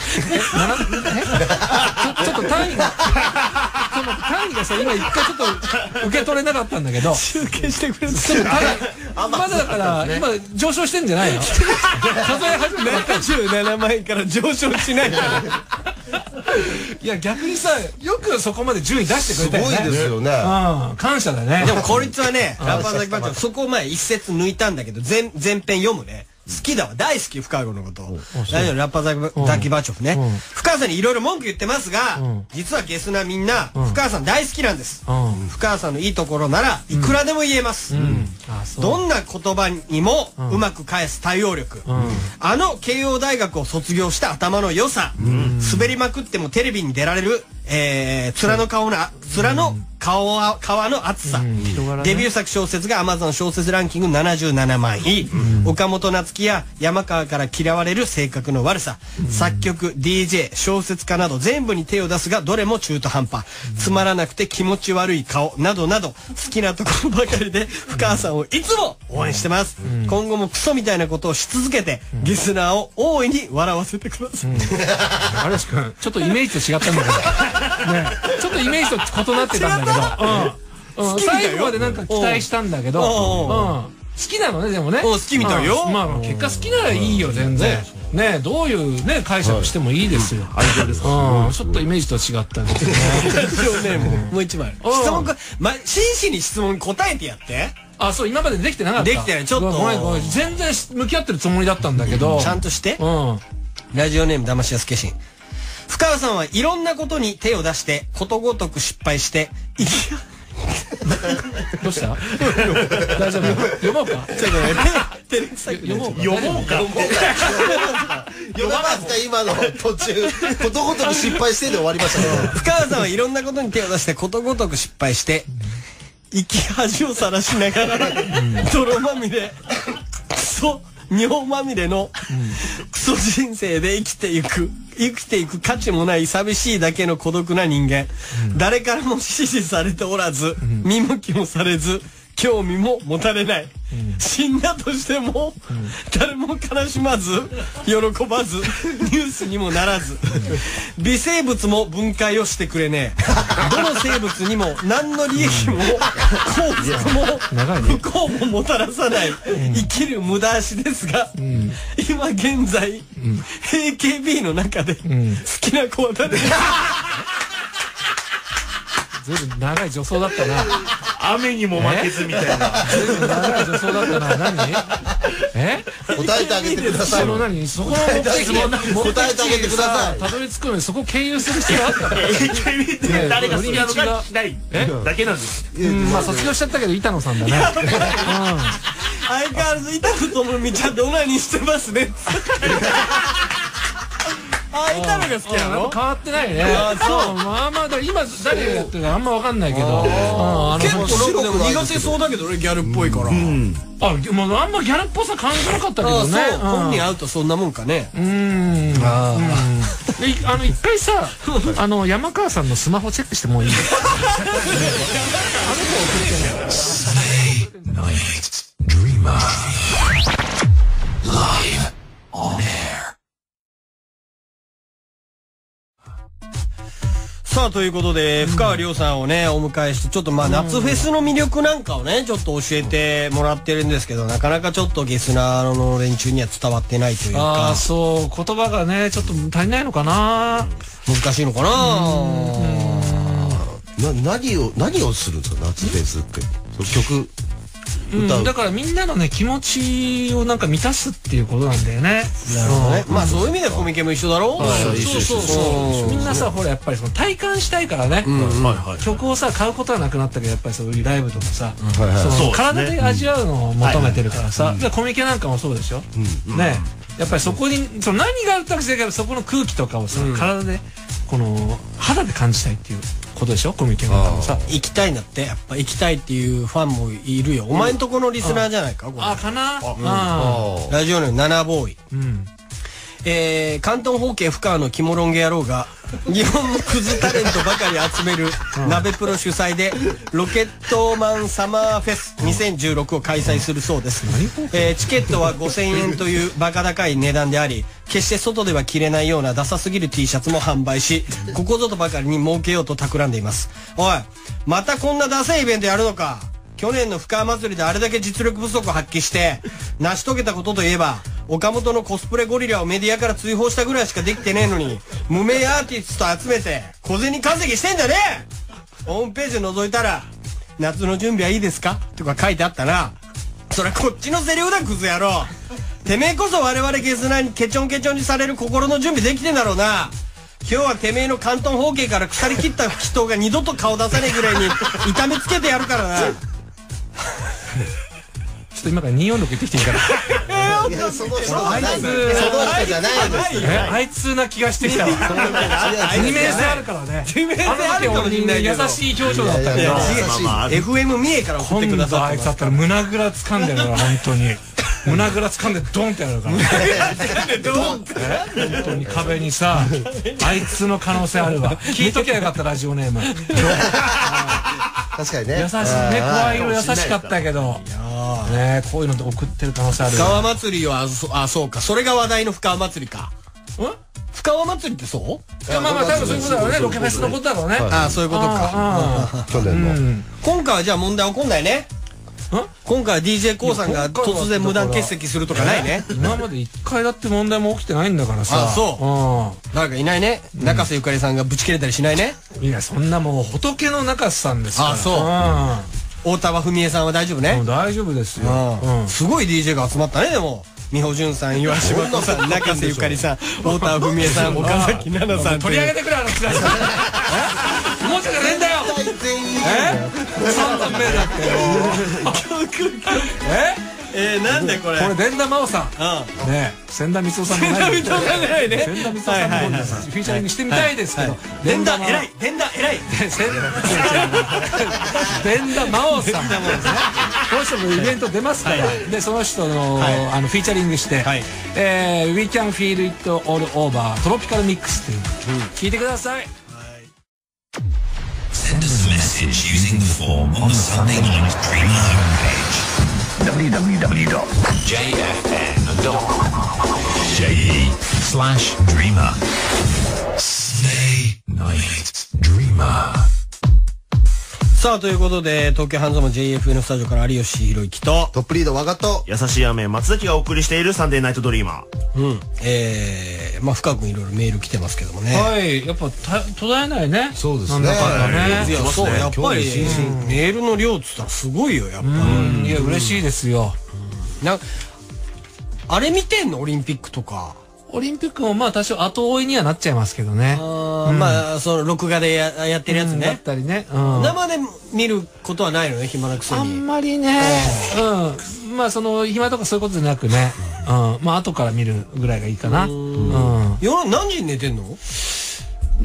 Speaker 3: っと単位が単位がさ今一回ちょっと受け取れなかったんだけど
Speaker 1: 集計してくれる。
Speaker 3: まだだから今上昇してんじゃないの？数え始め
Speaker 1: ななじゅうななまんいから上昇しないから。
Speaker 3: いや逆にさよくそこまで順位出してくれたよね。
Speaker 2: すごいですよね。
Speaker 3: 感謝だね。
Speaker 1: でもこいつはねラッパーザキバチョフそこを前一節抜いたんだけど全編読むね。好きだわ大好き深川のことラジオラッパーザキバチョフね。深川さんにいろいろ文句言ってますが実はゲスなみんな深川さん大好きなんです。深川さんのいいところならいくらでも言えます。どんな言葉にもうまく返す対応力、あの慶応大学を卒業した頭の良さ、滑りまくってもテレビに出られるえー、面の顔の面の顔は皮の厚さ、デビュー作小説がアマゾン小説ランキングななじゅうななまんい、岡本夏樹や山川から嫌われる性格の悪さ、作曲 ディージェー 小説家など全部に手を出すがどれも中途半端、つまらなくて気持ち悪い顔などなど好きなところばかりで深川さんをいつも応援してます。今後もクソみたいなことをし続けてリスナーを大いに笑わせてください。
Speaker 3: 有吉君ちょっとイメージと違ったんだけどね、ちょっとイメージと異なってたんだけど、最後までなんか期待したんだけど、好きなのねでもね。
Speaker 1: 好きみたいよ。
Speaker 3: まあ結果好きならいいよ全然。ねどういうね解釈してもいいですよ。愛情ですか。ちょっとイメージと違ったんですけどね。
Speaker 1: もう一枚。質問か真摯に質問答えてやって。
Speaker 3: あそう今までできてなかった。
Speaker 1: できてないちょっと。
Speaker 3: ごめんごめん全然向き合ってるつもりだったんだけど。
Speaker 1: ちゃんとして。ラジオネームだましやすけしん。深川さんはいろんなことに手を出してことごとく失敗して
Speaker 3: どうした？大丈夫？読もうか？ちょっとね
Speaker 5: 読もうか読もうか読
Speaker 2: めますか今の途中ことごとく失敗してで終わりましたね。
Speaker 1: 深川さんはいろんなことに手を出してことごとく失敗して生き恥をさらしながら泥まみれクソ尿まみれのクソ人生で生きていく生きていく価値もない寂しいだけの孤独な人間、誰からも支持されておらず見向きもされず興味も持たれない、死んだとしても誰も悲しまず喜ばずニュースにもならず微生物も分解をしてくれねえ、どの生物にも何の利益も幸福も不幸ももたらさない生きる無駄足ですが、今現在 エーケービー の中で好きな子は誰ですか？
Speaker 3: ずいぶん長い助走だったな。
Speaker 5: 雨にも負けずみたいな。
Speaker 3: ずいぶん長い助走だったな。何？え？
Speaker 2: 答えてあげてください。
Speaker 3: その何？そこの目的
Speaker 2: 答えてあげてください。
Speaker 3: たどり着くのにそこ経由する必要があったの。
Speaker 5: エーケービー って誰が好きなのか聞きたいだけなんです。
Speaker 3: まあ卒業しちゃったけど板野さんだね。
Speaker 1: 相変わらず板野友美ちゃんってオナニーしてますね。あ、板野が好きなの？
Speaker 3: 変わってないね。あ、そう。まあまあ、今誰がやってるかあんまわかんないけど。
Speaker 1: 結構でも苦手そうだけどね、ギャルっぽいから。あ、
Speaker 3: もうあんまギャルっぽさ感じなかったけどね。
Speaker 1: 本人会うとそんなもんかね。
Speaker 3: うん。あの、一回さ、あの、山川さんのスマホチェックしてもういい？あの子送ってんの。
Speaker 1: さあ、ということで、深川亮さんをね、お迎えして、ちょっとまあ、夏フェスの魅力なんかをね、ちょっと教えてもらってるんですけど、なかなかちょっとゲスナーの連中には伝わってないというか。
Speaker 3: ああ、そう、言葉がね、ちょっと足りないのかな。
Speaker 1: 難しいのかな。
Speaker 2: な、何を、何をするんですか、夏フェスって。曲。
Speaker 3: うん、だからみんなのね気持ちをなんか満たすっていうことなんだよね。
Speaker 1: なるほどね。まあそういう意味ではコミケも一緒だろ。
Speaker 3: そうそうそう。みんなさほらやっぱりその体感したいからね。曲をさ買うことはなくなったけどやっぱりそういうライブとかさ、体で味わうのを求めてるからさ。コミケなんかもそうでしょ。ね。やっぱりそこにその何があるかもしれないけどそこの空気とかをさ体でこの肌で感じたいっていう。ことでしょコミケなんかもさ
Speaker 1: 行きたいんだってやっぱ行きたいっていうファンもいるよ。お前んとこのリスナーじゃないかこれ。
Speaker 3: あかな。
Speaker 1: ラジオネームナナボーイ。えー、関東方形深川のキモロンゲ野郎が日本のクズタレントばかり集める鍋プロ主催でロケットマンサマーフェスにせんじゅうろくを開催するそうです。えー、チケットはごせんえんというバカ高い値段であり決して外では着れないようなダサすぎる T シャツも販売しここぞとばかりに儲けようと企んでいます。おいまたこんなダサいイベントやるのか。去年の深川祭りであれだけ実力不足を発揮して成し遂げたことといえば岡本のコスプレゴリラをメディアから追放したぐらいしかできてねえのに無名アーティスト集めて小銭稼ぎしてんじゃねえ。ホームページ覗いたら夏の準備はいいですかとか書いてあったな。それこっちのセリフだクズ野郎。てめえこそ我々ゲスナーにケチョンケチョンにされる心の準備できてんだろうな。今日はてめえの関東方形から腐り切った人が二度と顔出さねえぐらいに痛めつけてやるからな。
Speaker 3: ちょっと今からにーよんろく言ってきていいから。
Speaker 2: その人じゃない。その人じゃないです。
Speaker 3: あいつな気がしてきたわ。二面性あるからね。
Speaker 1: 二面性あるかもしれないけど
Speaker 3: 優しい表情だったけど
Speaker 1: エフエム 三重から送ってくださった。
Speaker 3: あいつだったら胸ぐら掴んでるから本当に胸ぐら掴んでドンってやるからドンって本当に壁にさあいつの可能性あるわ。聞いときゃよかったラジオネーム。
Speaker 2: 確かにね
Speaker 3: 優しいね怖い色優しかったけどねこういうので送ってる可能性ある。
Speaker 1: 深川祭りはあそうかそれが話題の深川祭りか。深川祭りってそう？
Speaker 3: いやまあまあ多分そういうことだろうね。ロケフェスのことだろうね。
Speaker 1: ああそういうことか。
Speaker 2: 去年の
Speaker 1: 今回はじゃあ問題起こんないね。今回は ディージェー コウさんが突然無断欠席するとかないね。
Speaker 3: 今まで一回だって問題も起きてないんだからさ。
Speaker 1: あそう誰かいないね。中瀬ゆかりさんがブチ切れたりしないね。
Speaker 3: いやそんなもう仏の中瀬さんですから。
Speaker 1: あそう大田文江さんは大丈夫ね。
Speaker 3: 大丈夫ですよ。
Speaker 1: すごい ディージェー が集まったね。でも美穂潤さん岩島子さん中瀬ゆかりさん大田文江さん岡崎奈々さん
Speaker 3: 取り上げてくれあのつらさん。もうちょっとねえんだよ。え散々目だってよ。え
Speaker 1: えー、なんでこれ
Speaker 3: これ伝田真央さんね千田光夫さんのない千田光夫さんのフィーチャリングしてみたいですけど
Speaker 1: 伝田偉い伝田偉い
Speaker 3: 伝田真央さんこの人もイベント出ますからでその人のあのフィーチャリングして「We Can Feel It All Over トロピカルミックス」っていうの聞いてください。
Speaker 4: Send us a message using the form on the Sunday Night Dreamer homepage. w w w dot j f n dot j e slash dreamer. Sunday Night Dreamer.
Speaker 1: さあということで東京ハンズオン ジェイエフエヌ スタジオから有吉弘行と
Speaker 2: トップリード和賀と
Speaker 5: 優しい雨松崎がお送りしているサンデーナイトドリーマ
Speaker 1: ー。うんえー、まあ深くいろいろメール来てますけどもね。
Speaker 3: はいやっぱ途絶えないね。
Speaker 2: そうですね。
Speaker 1: いやそうやっぱりメールの量っつったらすごいよやっぱり。
Speaker 3: いや嬉しいですよ。
Speaker 1: なあれ見てんのオリンピックとか。
Speaker 3: オリンピックもまあ多少後追いにはなっちゃいますけどね。
Speaker 1: まあその録画でややってるやつね。
Speaker 3: だったりね。
Speaker 1: 生で見ることはないのね暇なくせに。
Speaker 3: あんまりね。うんまあその暇とかそういうことじゃなくね、うん、まあ後から見るぐらいがいいかな。うん。
Speaker 1: 夜何時に寝てんの？
Speaker 3: うん、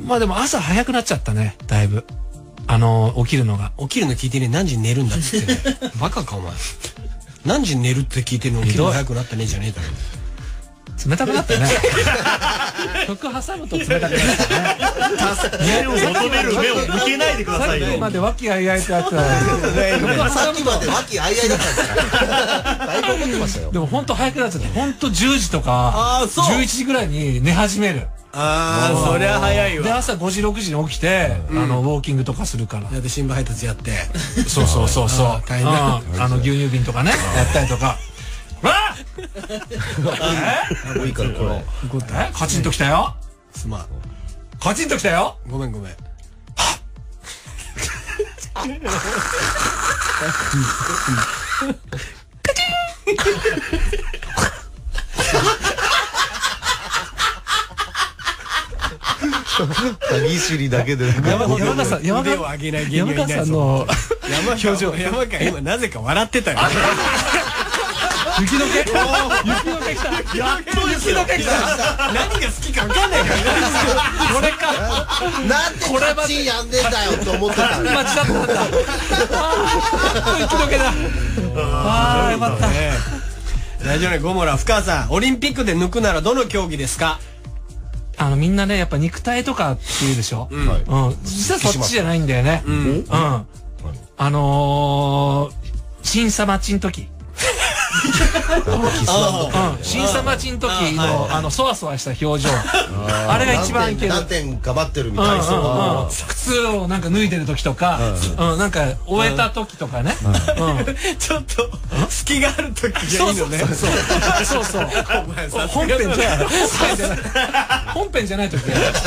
Speaker 3: まあでも朝早くなっちゃったね、だいぶ。あの起きるのが。
Speaker 1: 起きるの聞いてね、何時に寝るんだっつってね。バカかお前。何時に寝るって聞いてるの起きるの早くなったねじゃねえだろ。
Speaker 3: 冷たくなったね。曲挟むと冷たくなったね。
Speaker 5: 目を求める目を向けないでくださいよ。
Speaker 3: さっきまで和気あいあいとやってた。
Speaker 2: さっきまで和気あいあいだったんですか。だいぶ怒ってましたよ。
Speaker 3: でも本当早くなっちゃって、本当じゅうじとかじゅういちじぐらいに寝始める。
Speaker 1: ああ、そりゃ早いわ。
Speaker 3: で朝ごじろくじに起きて、あのウォーキングとかするから。
Speaker 1: で新聞配達やって。
Speaker 3: そうそうそうそう。大変だ。あの牛乳瓶とかねやったりとか。わ
Speaker 2: あもういいからこれ。
Speaker 3: えカチンときたよ。
Speaker 1: すまん。
Speaker 3: カチンときたよ。
Speaker 1: ごめんごめん。カチン。
Speaker 2: 歯ぎしりだけで。
Speaker 3: 山川さん、山川さんの
Speaker 1: 表情。山川今なぜか笑ってたよ。
Speaker 3: 雪解け雪解けきたやっと雪解けきた
Speaker 1: 何が好きか分かんないから
Speaker 3: これか
Speaker 2: なんでこればちやんでんだよって思ってた
Speaker 3: 間違ったんだ雪解けだああよかった
Speaker 1: 大丈夫ね。ゴモラ深川さん、オリンピックで抜くならどの競技ですか？
Speaker 3: あのみんなねやっぱ肉体とかっていうでしょ。うん実はそっちじゃないんだよね。うんあの審査待ちの時審査待ちの時のあのそわそわした表情、あれが一番いける。
Speaker 2: 何点頑張ってるみたいな。
Speaker 3: 靴をなんか脱いでる時とか、なんか終えた時とかね、
Speaker 1: ちょっと隙がある時がいいのね。
Speaker 3: そうそう本編じゃ本編じゃない時。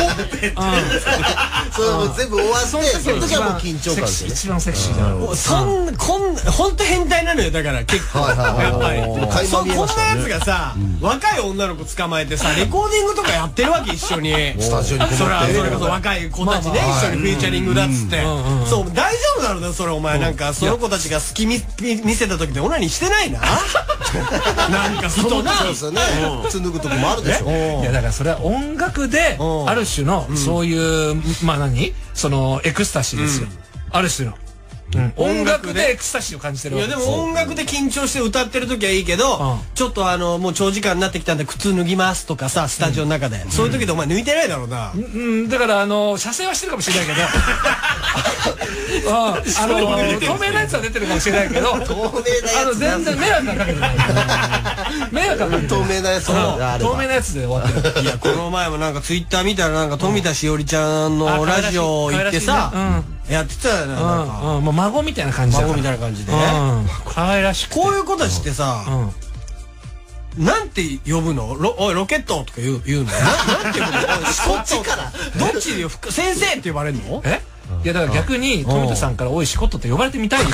Speaker 2: それも全部終わってその時はもう緊張感ですよね。
Speaker 3: 一番セクシーだな。
Speaker 1: そんこん本当変態なのよ。だから結構やっぱりこんなやつがさ若い女の子捕まえてさレコーディングとかやってるわけ一緒に。
Speaker 2: スタジオに
Speaker 1: それそれこそ若い子たちね一緒にフィーチャリングだっつってそう大丈夫だろうなそれ。お前なんかその子たちが好き見せた時でオナニーしてないな。なんか人な
Speaker 2: そうですよね。靴脱ぐとこもあるでしょ。
Speaker 3: いやだからそれは音楽である種のそういうまあ何そのエクスタシーですよ。ある種の音楽でエクスタシーを感じてるわけ。
Speaker 1: いやでも音楽で緊張して歌ってる時はいいけどちょっとあのもう長時間になってきたんで靴脱ぎますとかさスタジオの中でそういう時でお前抜いてないだろうな。
Speaker 3: うんだからあの射精はしてるかもしれないけどあの透明なやつは出てるかもしれないけど全然迷惑はかけてない。迷惑はかけてない。
Speaker 2: 透明なやつ
Speaker 3: 透明なやつで終わってる。
Speaker 1: いやこの前もなんかツイッター見たらなんか富田しおりちゃんのラジオ行ってさやってたよね。なんか
Speaker 3: もう孫みたいな感じだから。
Speaker 1: 孫みたいな感じで
Speaker 3: 可愛らしく。
Speaker 1: こういう子たちってさなんて呼ぶの？おいロケットとか言う言うの？なんて呼ぶの？こっちからどっちで先生って呼ばれるの？え？
Speaker 3: いやだから逆に富田さんから「おいシコット」って呼ばれてみたいよ。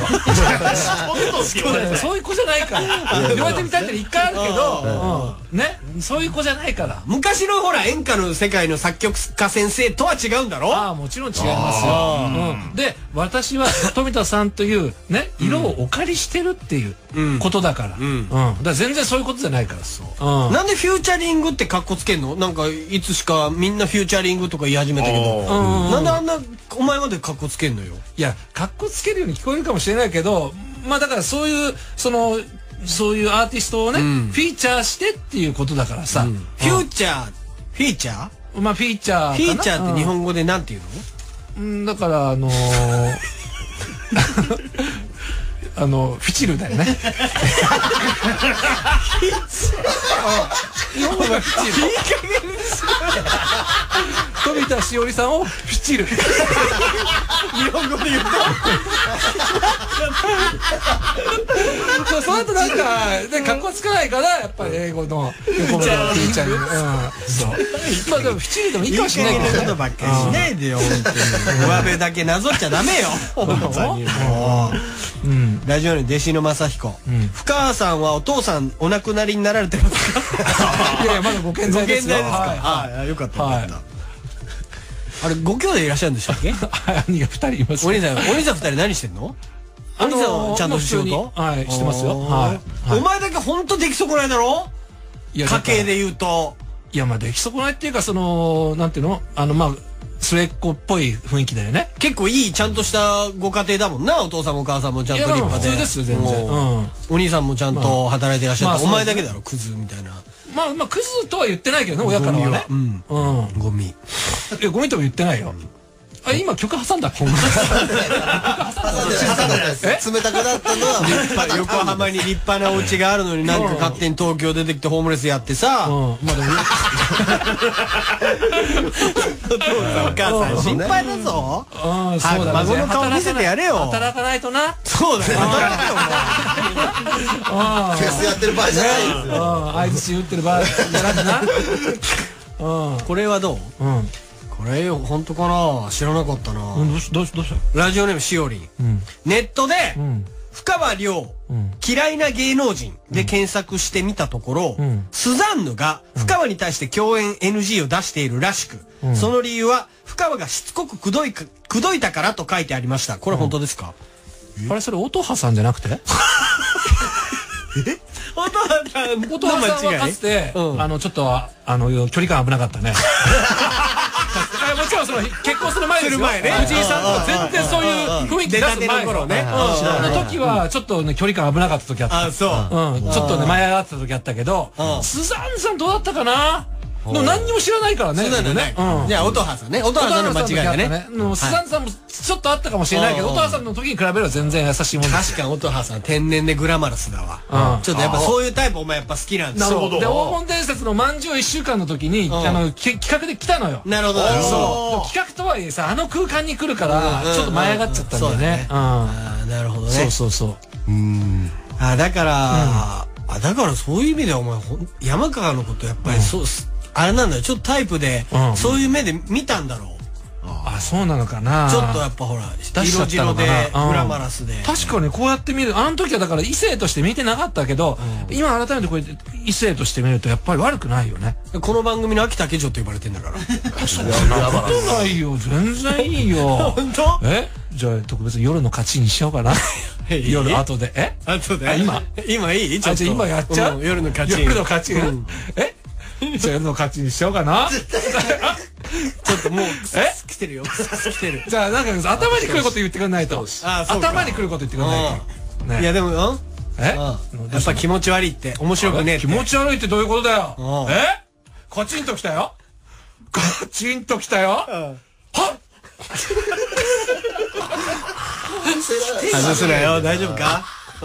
Speaker 3: そういう子じゃないから呼ばれてみたいって一回あるけどねそういう子じゃないから。
Speaker 1: 昔のほら演歌の世界の作曲家先生とは違うんだろ？
Speaker 3: ああもちろん違いますよ。で私は富田さんというね色をお借りしてるっていうことだから。だから全然そういうことじゃないから。
Speaker 1: なんでフューチャリングってカッコつけんの？なんかいつしかみんなフューチャリングとか言い始めたけどなんであんなお前までカッコつけんのよ。
Speaker 3: いやカッコつけるように聞こえるかもしれないけどまあだからそういうそのそういうアーティストをねフィーチャーしてっていうことだからさ。
Speaker 1: フューチャーフィーチャー
Speaker 3: まあフィーチャー
Speaker 1: フィーチャーって日本語でなんて言う
Speaker 3: の？うんだからあのあのフィチルだよね。日本語がフィチル。富田しおりさんをフィチル。日
Speaker 1: 本語で言った。
Speaker 3: その後なんかね格好つかないからやっぱり英語の横のフィーチャーに。そう。まあでもフィチルでもいいかもしれないけどね。
Speaker 1: ことばっかりしないでよ本当に。上辺だけなぞっちゃダメよ。本当にもう。ラジオに弟子の正彦、深川さんはお父さんお亡くなりになられてますか？
Speaker 3: いやいやまだご健在ですよ。
Speaker 1: ああよかったよかった。あれご兄弟いらっしゃるんでしたっけ？
Speaker 3: 兄が二人います。
Speaker 1: お兄さんお兄さん二人何してんの？ お兄さんちゃんと仕事
Speaker 3: はいしてますよ。はい。
Speaker 1: お前だけ本当でき損ないだろ。家計で言うと。
Speaker 3: いやまあでき損ないっていうかそのなんていうのあのまあ末っ子っぽい雰囲気だよね。
Speaker 1: 結構いいちゃんとしたご家庭だもんな。お父さんもお母さんもちゃんと立派で。
Speaker 3: 普通ですよ全然。
Speaker 1: お兄さんもちゃんと働いてらっしゃって、お前だけだろクズみたいな。
Speaker 3: まあまあクズとは言ってないけどね親からはね。うん
Speaker 1: うんゴミ。
Speaker 3: えゴミとも言ってないよ。あ今曲挟んだっけ？
Speaker 2: 冷たくなったのは
Speaker 1: 横浜に立派なお家があるのになんか勝手に東京出てきてホームレスやってさ。まあでもお母さん心配だぞ。孫の顔見せてやれよ。
Speaker 3: 働かないとな。
Speaker 1: そうだよ。働けよ
Speaker 2: もう。フェスやってる場合じゃないですよ。
Speaker 3: 相槌打ってる場合じゃなくな。
Speaker 1: これはどう？これ本当かな、知らなかったな。
Speaker 3: どうしどうした
Speaker 1: ラジオネームしおりん。ネットで深川亮嫌いな芸能人で検索してみたところ、スザンヌが深川に対して共演 エヌジー を出しているらしく、その理由は深川がしつこく口説いか口説いたからと書いてありました。これ本当ですか？
Speaker 3: あれそれ音羽さんじゃなくて？え？
Speaker 1: 音羽さん
Speaker 3: 音羽さんはかつてあのちょっとあの距離感危なかったね。もちろんその結婚する前ですよ。藤井さんと全然そういう雰囲気出す前のね。あの時はちょっとね距離感危なかった時あった。
Speaker 1: あ、そう。
Speaker 3: うん、ちょっとね舞い上がってた時あったけど、スザンヌさんどうだったかな。でも何にも知らないからね。
Speaker 1: そうだね。じゃあ音羽さんね。音羽さんの間違いだね。
Speaker 3: スザンヌさんもちょっとあったかもしれないけど、音羽さんの時に比べれば全然優しいもん。
Speaker 1: 確かに音羽さん天然でグラマラスだわ。ちょっとやっぱそういうタイプお前やっぱ好きなんだ。
Speaker 3: なるほど。で黄金伝説のまんじゅういっしゅうかんの時にあの企画で来たのよ。
Speaker 1: なるほど。
Speaker 3: そう。企画とはいえさあの空間に来るからちょっと舞い上がっちゃったんだよね。
Speaker 1: ああなるほどね。
Speaker 3: そうそうそう。
Speaker 1: うん。あだからあだからそういう意味ではお前山川のことやっぱりそうあれなんだよ、ちょっとタイプで、そういう目で見たんだろう。
Speaker 3: あ、そうなのかな。
Speaker 1: ちょっとやっぱほら、色白で、グラマラスで。
Speaker 3: 確かにこうやって見る、あの時はだから異性として見てなかったけど、今改めてこうやって異性として見るとやっぱり悪くないよね。
Speaker 1: この番組の秋竹城って呼ばれてんだから。
Speaker 3: そんなことないよ、全然いいよ。
Speaker 1: 本当？
Speaker 3: え？じゃあ特別夜の勝ちにしようかな。夜後で。え？
Speaker 1: 後で。
Speaker 3: 今？
Speaker 1: 今いい？
Speaker 3: じゃあ今やっちゃう？
Speaker 1: 夜の勝ち。
Speaker 3: 夜の勝ち。え？じゃあ夜の勝ちにしようかな。
Speaker 1: ちょっともうえ来てるよ。来てる。
Speaker 3: じゃあなんか頭にくること言ってくれないと。頭にくること言ってくれない
Speaker 1: と。いやでも
Speaker 3: え？
Speaker 1: やっぱ気持ち悪いって面白くねえって。
Speaker 3: 気持ち悪いってどういうことだよ。え？カチンときたよ。カチンときたよ。はっ。
Speaker 1: 外すなよ。大丈夫か？うん。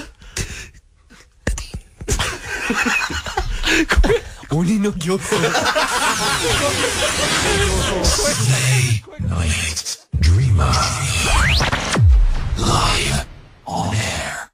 Speaker 1: 鬼の形相。
Speaker 4: Stay Night Dreamer Live on air。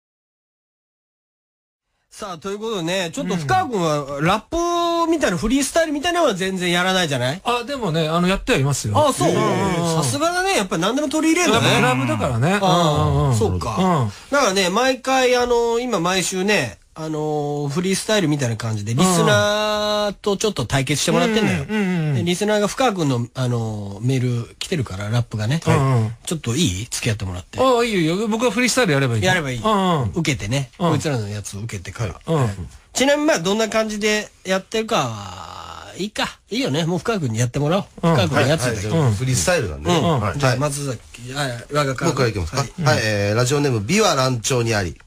Speaker 1: さあということでね、ちょっと深川君はラップみたいなフリースタイルみたいなのは全然やらないじゃない？
Speaker 3: あでもねあのやってはいますよ。
Speaker 1: あそう。さすがだね、やっぱり何でも取り入れるんだね。
Speaker 3: クラブだからね。
Speaker 1: そうか。だからね毎回あの今毎週ね。あのー、フリースタイルみたいな感じでリスナーとちょっと対決してもらってんだよ。でリスナーが深川君の、あのー、メール来てるからラップがね、はい、ちょっといい付き合ってもらって。
Speaker 3: ああいいよ、僕はフリースタイルやればいい。
Speaker 1: やればいい。受けてね、こいつらのやつを受けてから。ちなみにまあどんな感じでやってるかはいいか、いいよね、もう深川君にやってもらおう。深川君のやつで。
Speaker 2: フリースタイルなんで。
Speaker 1: じゃあ松崎、我が
Speaker 2: 僕からいきますか。はい、ラジオネーム美は乱調にあり。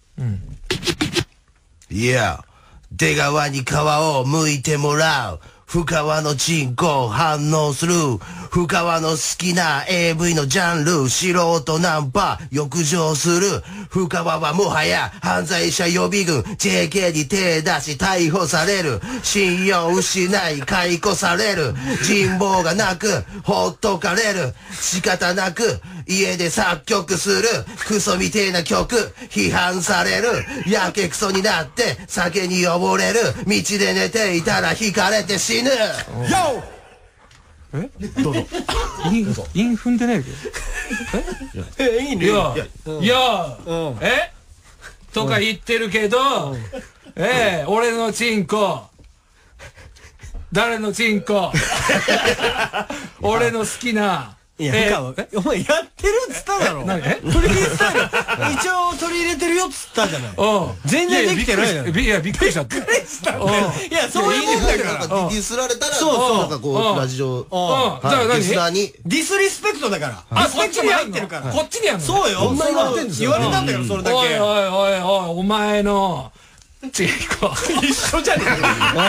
Speaker 2: いや、出川に皮を剥いてもらう。深川のチンコ反応する。深川の好きな エーブイ のジャンル。素人ナンパ浴場する。深川はもはや犯罪者予備軍。ジェーケー に手出し逮捕される。信用失い解雇される。人望がなくほっとかれる。仕方なく家で作曲する。クソみてえな曲批判される。やけくそになって酒に溺れる。道で寝ていたら引かれて死ぬ。
Speaker 3: えどうぞ。インイン踏んでないけど。
Speaker 1: えいいね。
Speaker 3: いやいやえとか言ってるけど、ええ俺のチンコ誰のチンコ俺の好きな
Speaker 1: いや、お前やってるっつっただろ。何？フリースタイル一応取り入れてるよっつったじゃない。全然できてないじゃん。
Speaker 3: いや、びっくりしちゃった。
Speaker 1: びっくりした。いや、そういうもんだから。
Speaker 2: ディスられたら、なんかこう、ラジオ、
Speaker 3: じゃあ何？
Speaker 2: リスナーに。
Speaker 1: ディスリスペクトだから。
Speaker 3: あ、こっちに入ってるから。こっちにやるの？
Speaker 1: そうよ。
Speaker 2: そんな言われてんですよ。
Speaker 1: 言われたんだから、それだけ。
Speaker 3: おいおいおいおい、お前の、ちいこ。
Speaker 1: 一緒じゃねえか。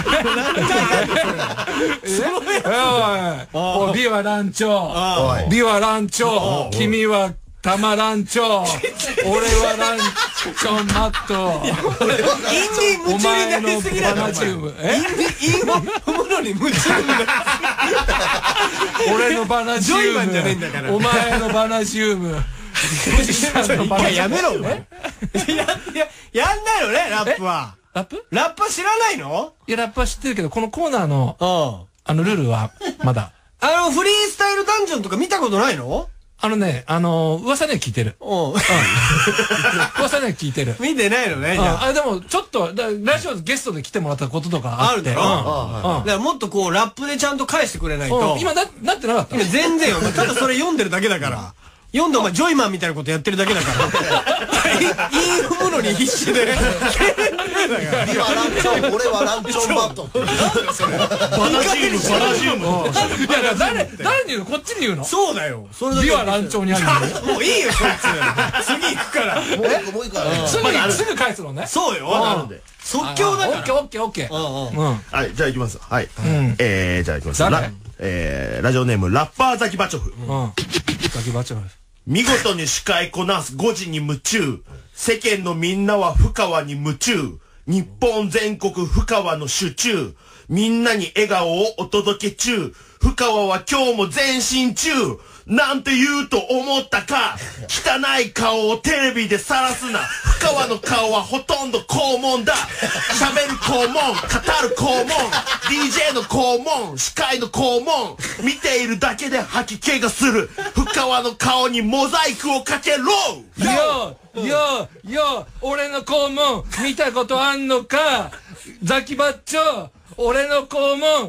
Speaker 3: おい、ビワ団長。ビワ団長。君はたま団長。俺は団長マット。
Speaker 1: インディ夢中になりすぎだろ。
Speaker 3: バナチウム。
Speaker 1: え？インディ踏むのに夢中になり
Speaker 3: 俺のバナチウム。
Speaker 1: ジョイマンじゃねえんだから。
Speaker 3: お前のバナチウム。
Speaker 1: やめろお前。ややんないのねラップは。
Speaker 3: ラップ？
Speaker 1: ラップは知らないの？
Speaker 3: いやラップは知ってるけどこのコーナーのあのルールはまだ。
Speaker 1: あのフリースタイルダンジョンとか見たことないの？
Speaker 3: あのねあの噂には聞いてる。うん。噂には聞いてる。
Speaker 1: 見てないのねじゃあ。
Speaker 3: あでもちょっとラジオゲストで来てもらったこととかあって。あるだろ。
Speaker 1: だからもっとこうラップでちゃんと返してくれないと。
Speaker 3: 今ななってなかった？
Speaker 1: 全然よ。ただそれ読んでるだけだから。読んでお前ジョイマンみたいなことやってるだけだからいい踏むのに必死で
Speaker 2: ビワランチョン俺はランチョンバット
Speaker 5: バナジウムバナジウム
Speaker 3: いや誰誰に言うの？こっちに言うの？
Speaker 1: そうだよ。
Speaker 3: ビワランチョンにある
Speaker 1: のもういいよそいつ次行くから
Speaker 2: もう一個もう一個ある
Speaker 3: すぐ返すのね。
Speaker 1: そうよ即興だから。
Speaker 3: オッケーオッケーオッケー。
Speaker 2: はいじゃあ行きますはいえじゃあ行きますえラジオネームラッパーザキバチョフ
Speaker 3: ザキバチョフ
Speaker 2: 見事に司会こなすごじに夢中。世間のみんなは深川に夢中。日本全国深川の集中。みんなに笑顔をお届け中。深川は今日も前進中。なんて言うと思ったか。汚い顔をテレビで晒すな。深川の顔はほとんど肛門だ。喋る肛門、語る肛門、ディージェー の肛門、司会の肛門。見ているだけで吐き気がする。深川の顔にモザイクをかけろ。
Speaker 3: よーよーよー俺の肛門見たことあんのか。ザキバッチョ俺の肛門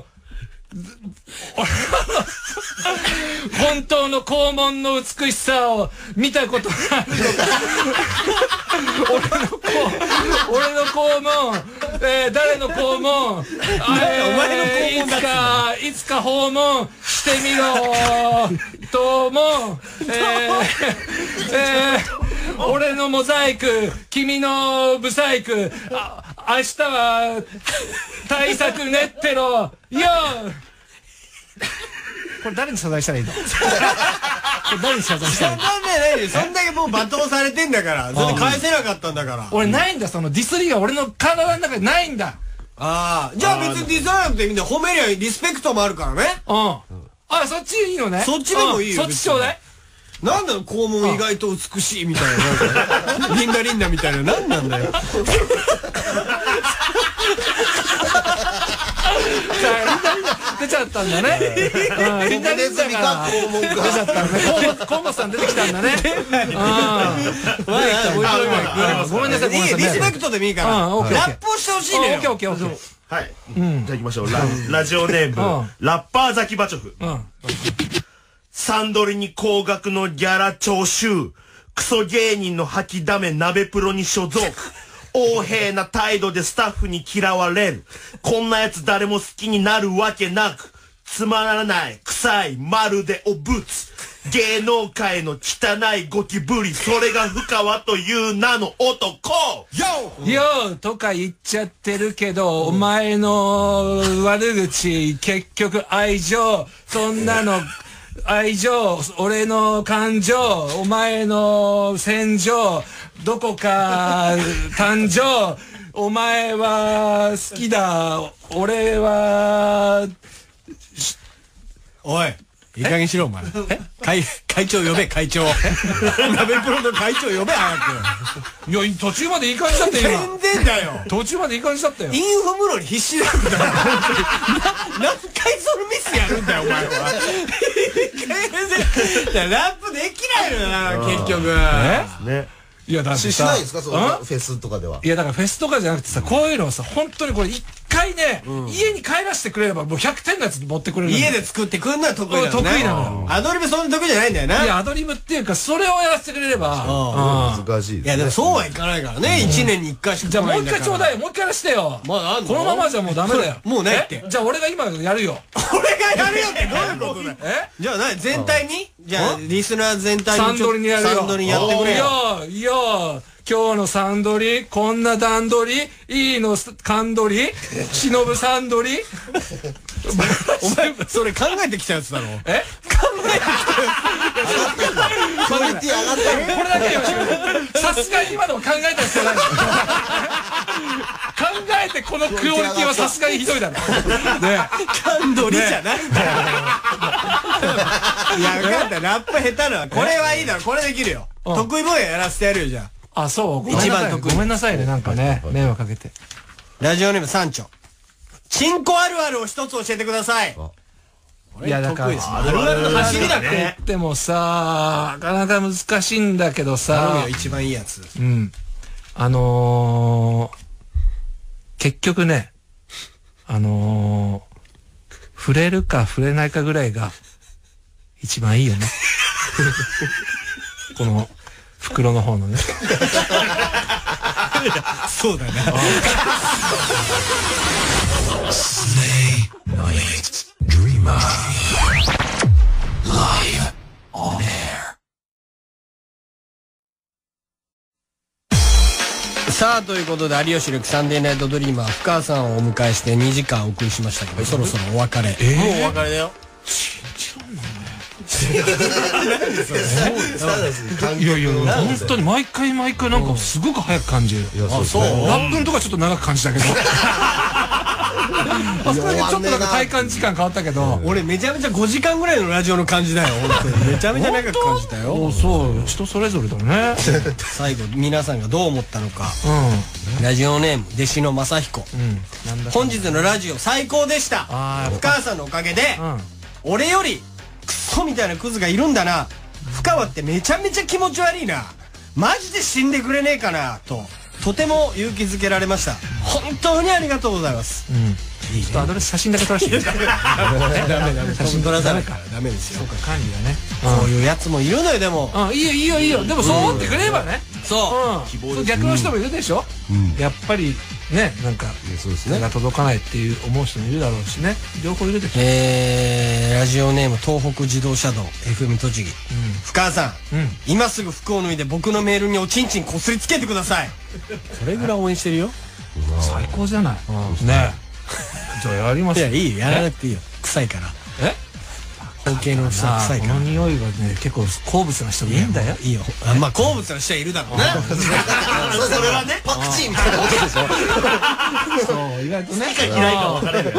Speaker 3: 本当の肛門の美しさを見たことあるのか俺の肛俺の肛門、えー、誰の肛門、えー、お前の肛門だいつかいつか訪問してみろと思う、えーえー、俺のモザイク君のブサイクあ明日は対策練ってろよこれ誰に謝罪したらいいの？これ誰に謝罪したらいいの？
Speaker 1: そんなねそんだけもう罵倒されてんだからそれで返せなかったんだから
Speaker 3: 俺ないんだそのディスリーが俺の体の中にないんだ。
Speaker 1: ああじゃあ別にディスらなくていいんだよ。褒めりゃリスペクトもあるからね。
Speaker 3: うんあそっちいいのね。
Speaker 1: そっちでもいいよ。
Speaker 3: そっちちょうだい。
Speaker 1: なんだろ肛門意外と美しいみたいなリンダリンダみたいな何なんだよ
Speaker 3: 出ちゃったんだね。リンダリンダが出ちゃったんだね。コンボさん出てきたんだね。ごめんなさい。
Speaker 1: リスペクトでもいいからラップをしてほしいね。
Speaker 3: オッケーオッケーオッケー。
Speaker 2: はいじゃあ行きましょうラジオネームラッパーザキバチョフサンドリに高額のギャラ徴収。クソ芸人の吐きだめ鍋プロに所属。横柄な態度でスタッフに嫌われる。こんなやつ誰も好きになるわけなく。つまらない、臭い、まるでお仏。芸能界の汚いゴキブリ。それが深川という名の男。
Speaker 3: よよーとか言っちゃってるけど、お前の悪口、結局愛情。そんなの。愛情、俺の感情、お前の戦場、どこか誕生、お前は好きだ、俺は、
Speaker 1: おい、いい加減しろお前。会、会長呼べ、会長。鍋プロの会長呼べ、早く。
Speaker 3: いや、途中までいい感じだったよ、
Speaker 1: 今。全然だよ。
Speaker 3: 途中までいい感じだったよ。
Speaker 1: インフムロに必死なんだよ。何回そのミスやるんだよ、お前は。ラップできないのよな、結局。
Speaker 2: えね。
Speaker 3: いや、だって
Speaker 2: さ。しないですか、そのフェスとかでは。
Speaker 3: いや、だからフェスとかじゃなくてさ、こういうのをさ、本当にこれ、 回ね、家に帰らせてくれればもうひゃくてんのやつ持ってくれる。
Speaker 1: 家で作ってくんのは得意なのね。
Speaker 3: 得意なのよ。
Speaker 1: アドリブそんな得意じゃないんだよな。
Speaker 3: いや、アドリブっていうか、それをやらせてくれれば。
Speaker 2: 難しい。
Speaker 1: いや、でもそうはいかないからね。いちねんにいっかいしか。
Speaker 3: じゃあもう一回ちょうだいよ。もう一回やらせてよ。
Speaker 1: まだあんの？
Speaker 3: このままじゃもうダメだよ。
Speaker 1: もうないって。
Speaker 3: じゃあ俺が今やるよ。
Speaker 1: 俺がやるよってどういうことだよ。
Speaker 3: え
Speaker 1: じゃあ何全体にじゃあリスナー全体に
Speaker 3: サンドリにやるよ。
Speaker 1: サンドリやってくれよ。
Speaker 3: いや、いや、今日のサンドリ、こんな段取り、いいの勘取り、忍サンドリ。
Speaker 1: お前、それ考えてきたやつだろ。
Speaker 3: え
Speaker 1: 考えてきたやつ。クオリティ上がった
Speaker 3: これだけよ、さすがに今のも考えた必要ない。考えてこのクオリティはさすがにひどいだろ。ね
Speaker 1: 勘取りじゃないんだよ。いや、分かった。ラップ下手なの。これはいいだろ。これできるよ。得意分野やらせてやるよ、じゃあ。
Speaker 3: あ、そう。
Speaker 1: 一番得意。
Speaker 3: ごめんなさいね、なんかね。迷惑かけて。
Speaker 1: ラジオネーム三丁。チンコあるあるを一つ教えてください。
Speaker 3: いや、だから、
Speaker 1: あるあるの走りだね。
Speaker 3: でもさ、なかなか難しいんだけどさ。
Speaker 1: 一番いいやつ。
Speaker 3: うん。あのー、結局ね、あのー、触れるか触れないかぐらいが一番いいよね。この袋の方のね。
Speaker 1: そうだね。
Speaker 4: Slay Night Dreamer Live on air。
Speaker 1: さあ、ということで、有吉力サンデーナイトドリーマー、深川さんをお迎えしてにじかんお送りしましたけど、そろそろお別れ。もうお別れだよ。
Speaker 3: いやいや、本当に毎回毎回なんかすごく早く感じる。
Speaker 1: あ、そう。
Speaker 3: ラップのとこはちょっと長く感じたけど。あそこだけちょっとなんか体感時間変わったけど。
Speaker 1: 俺めちゃめちゃごじかんぐらいのラジオの感じだよ。本当にめちゃめちゃ長く感じたよ。
Speaker 3: そう、人それぞれだね。
Speaker 1: 最後皆さんがどう思ったのか。ラジオネーム弟子の正彦。本日のラジオ最高でした。深川さんのおかげで俺よりクソみたいなクズがいるんだな。深川ってめちゃめちゃ気持ち悪いな。マジで死んでくれねえかなととても勇気づけられました。本当にありがとうございます。
Speaker 3: ちょっとアドレス写真だけ撮らせて。ダ
Speaker 1: メダメ。写真撮らさないからダメですよ。
Speaker 3: そうか、管理だね。
Speaker 1: こういうやつもいるのよ。でも
Speaker 3: いいよいいよいいよ。でもそう思ってくれればね。
Speaker 1: そう。
Speaker 3: 逆の人もいるでしょ。やっぱりね、なんか手が届かないっていう思う人もいるだろうしね。両方いるでしょ。
Speaker 1: えー、ラジオネーム東北自動車道 エフエム 栃木。深川さん、今すぐ服を脱いで僕のメールにおちんちんこすりつけてください。それぐらい応援してるよ。
Speaker 3: 最高じゃない。ね。じゃあやりますよ。
Speaker 1: いや、いいよ。やらなくていいよ。臭いから。え？包茎の臭いから。
Speaker 3: この匂いがね、結構好物な人もいいんだよ。
Speaker 1: いいよ。まあ好物な人はいるだろうな。それはね、パクチーみたいなことでしょ。
Speaker 3: そう、意外とね。
Speaker 5: 好きか嫌いか分からない。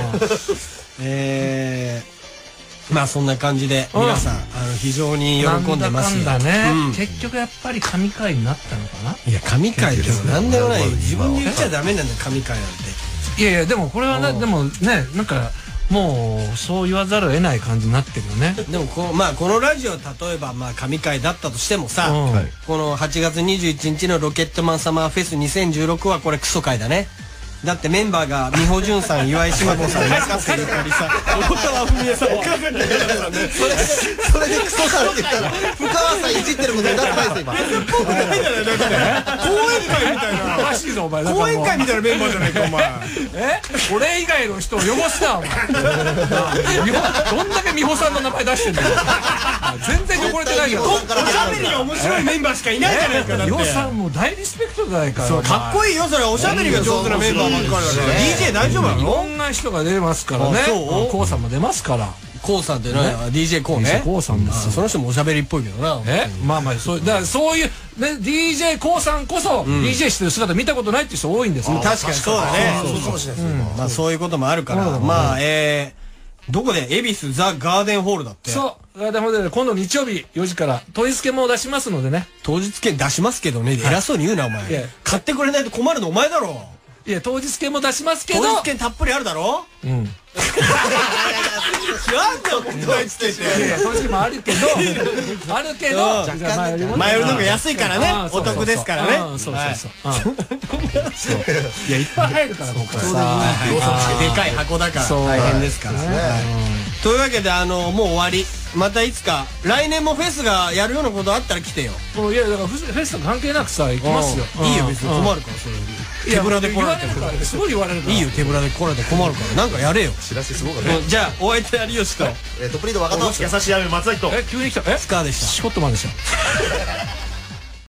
Speaker 1: えー、まあそんな感じで皆さんあの非常に喜んでますよ。
Speaker 3: なんだね。結局やっぱり神回になったのかな。
Speaker 1: いや、神回でもなんでもない。自分で言っちゃダメなんだよ、神回なんて。
Speaker 3: いやいや、でもこれはね、でもね、なんかもうそう言わざるを得ない感じになってるよね。
Speaker 1: でもこう、まあこのラジオ例えばまあ神回だったとしてもさ、このはちがつにじゅういちにちのロケットマンサマーフェスにせんじゅうろくはこれクソ回だね。だってメンバーが美穂潤さん、岩井島子さん、中瀬ゆかりさん、大川文江さん、岡崎玲奈さんね。
Speaker 2: それでクソさんって言ったら深川さんいじってることになってないですよ今。
Speaker 1: 僕ないじゃないだって講演会みたいな。
Speaker 3: おかしいぞお前。
Speaker 1: 講演会みたいなメンバーじゃないかお前。
Speaker 3: え？俺以外の人を汚すなお前。どんだけ美穂さんの名前出してんだよ。全然汚れてないけど。
Speaker 1: おしゃべりが面白いメンバーしかいないじゃないか。
Speaker 3: 美穂さんも大リスペクトじゃないか。
Speaker 1: かっこいいよそれ。おしゃべりが上手なメンバー。ディージェー 大丈夫なの？
Speaker 3: いろんな人が出ますからね。コウさんも出ますから。
Speaker 1: コウさんってね、ディージェー コウね。
Speaker 3: コウさんです。
Speaker 1: その人もおしゃべりっぽいけどな。
Speaker 3: え、まあまあそう、だからそういうね ディージェー コウさんこそ ディージェー してる姿見たことないっていう人多いんです。
Speaker 1: 確かにそうだね。そうかもしれない。まあそういうこともあるから、まあえどこで恵比寿ザ・ガーデンホールだって。
Speaker 3: そう、ガーデンホールで今度日曜日よじから当日券も出しますのでね。
Speaker 1: 当日券出しますけどね。偉そうに言うなお前。買ってくれないと困るのお前だろ。
Speaker 3: いや、当日券も出しますけど。
Speaker 1: 当日券たっぷりあるだろ。うん。なんで答えつけて。
Speaker 3: いやそういう時もあるけどあるけど
Speaker 1: 前よりの方が安いからね、お得ですからね。
Speaker 3: そうそうそういやいっぱい入るからここからさ
Speaker 1: でかい箱だから大変ですからね。というわけであのもう終わり。またいつか来年もフェスがやるようなことあったら来てよ。
Speaker 3: いやだからフェスと関係なくさ行きますよ。
Speaker 1: いいよ別に困るからそれ。手ぶらで来られて
Speaker 3: すごい言われるから。
Speaker 1: いいよ手ぶらで来られて困るからなんかやれよ。
Speaker 2: チラシすごかった。
Speaker 1: じゃあお相手有吉と
Speaker 2: トップリード若田。
Speaker 5: 優しい雨松崎と。
Speaker 3: え急に来た。え
Speaker 1: スカーでした。
Speaker 3: シコットマンでしょ。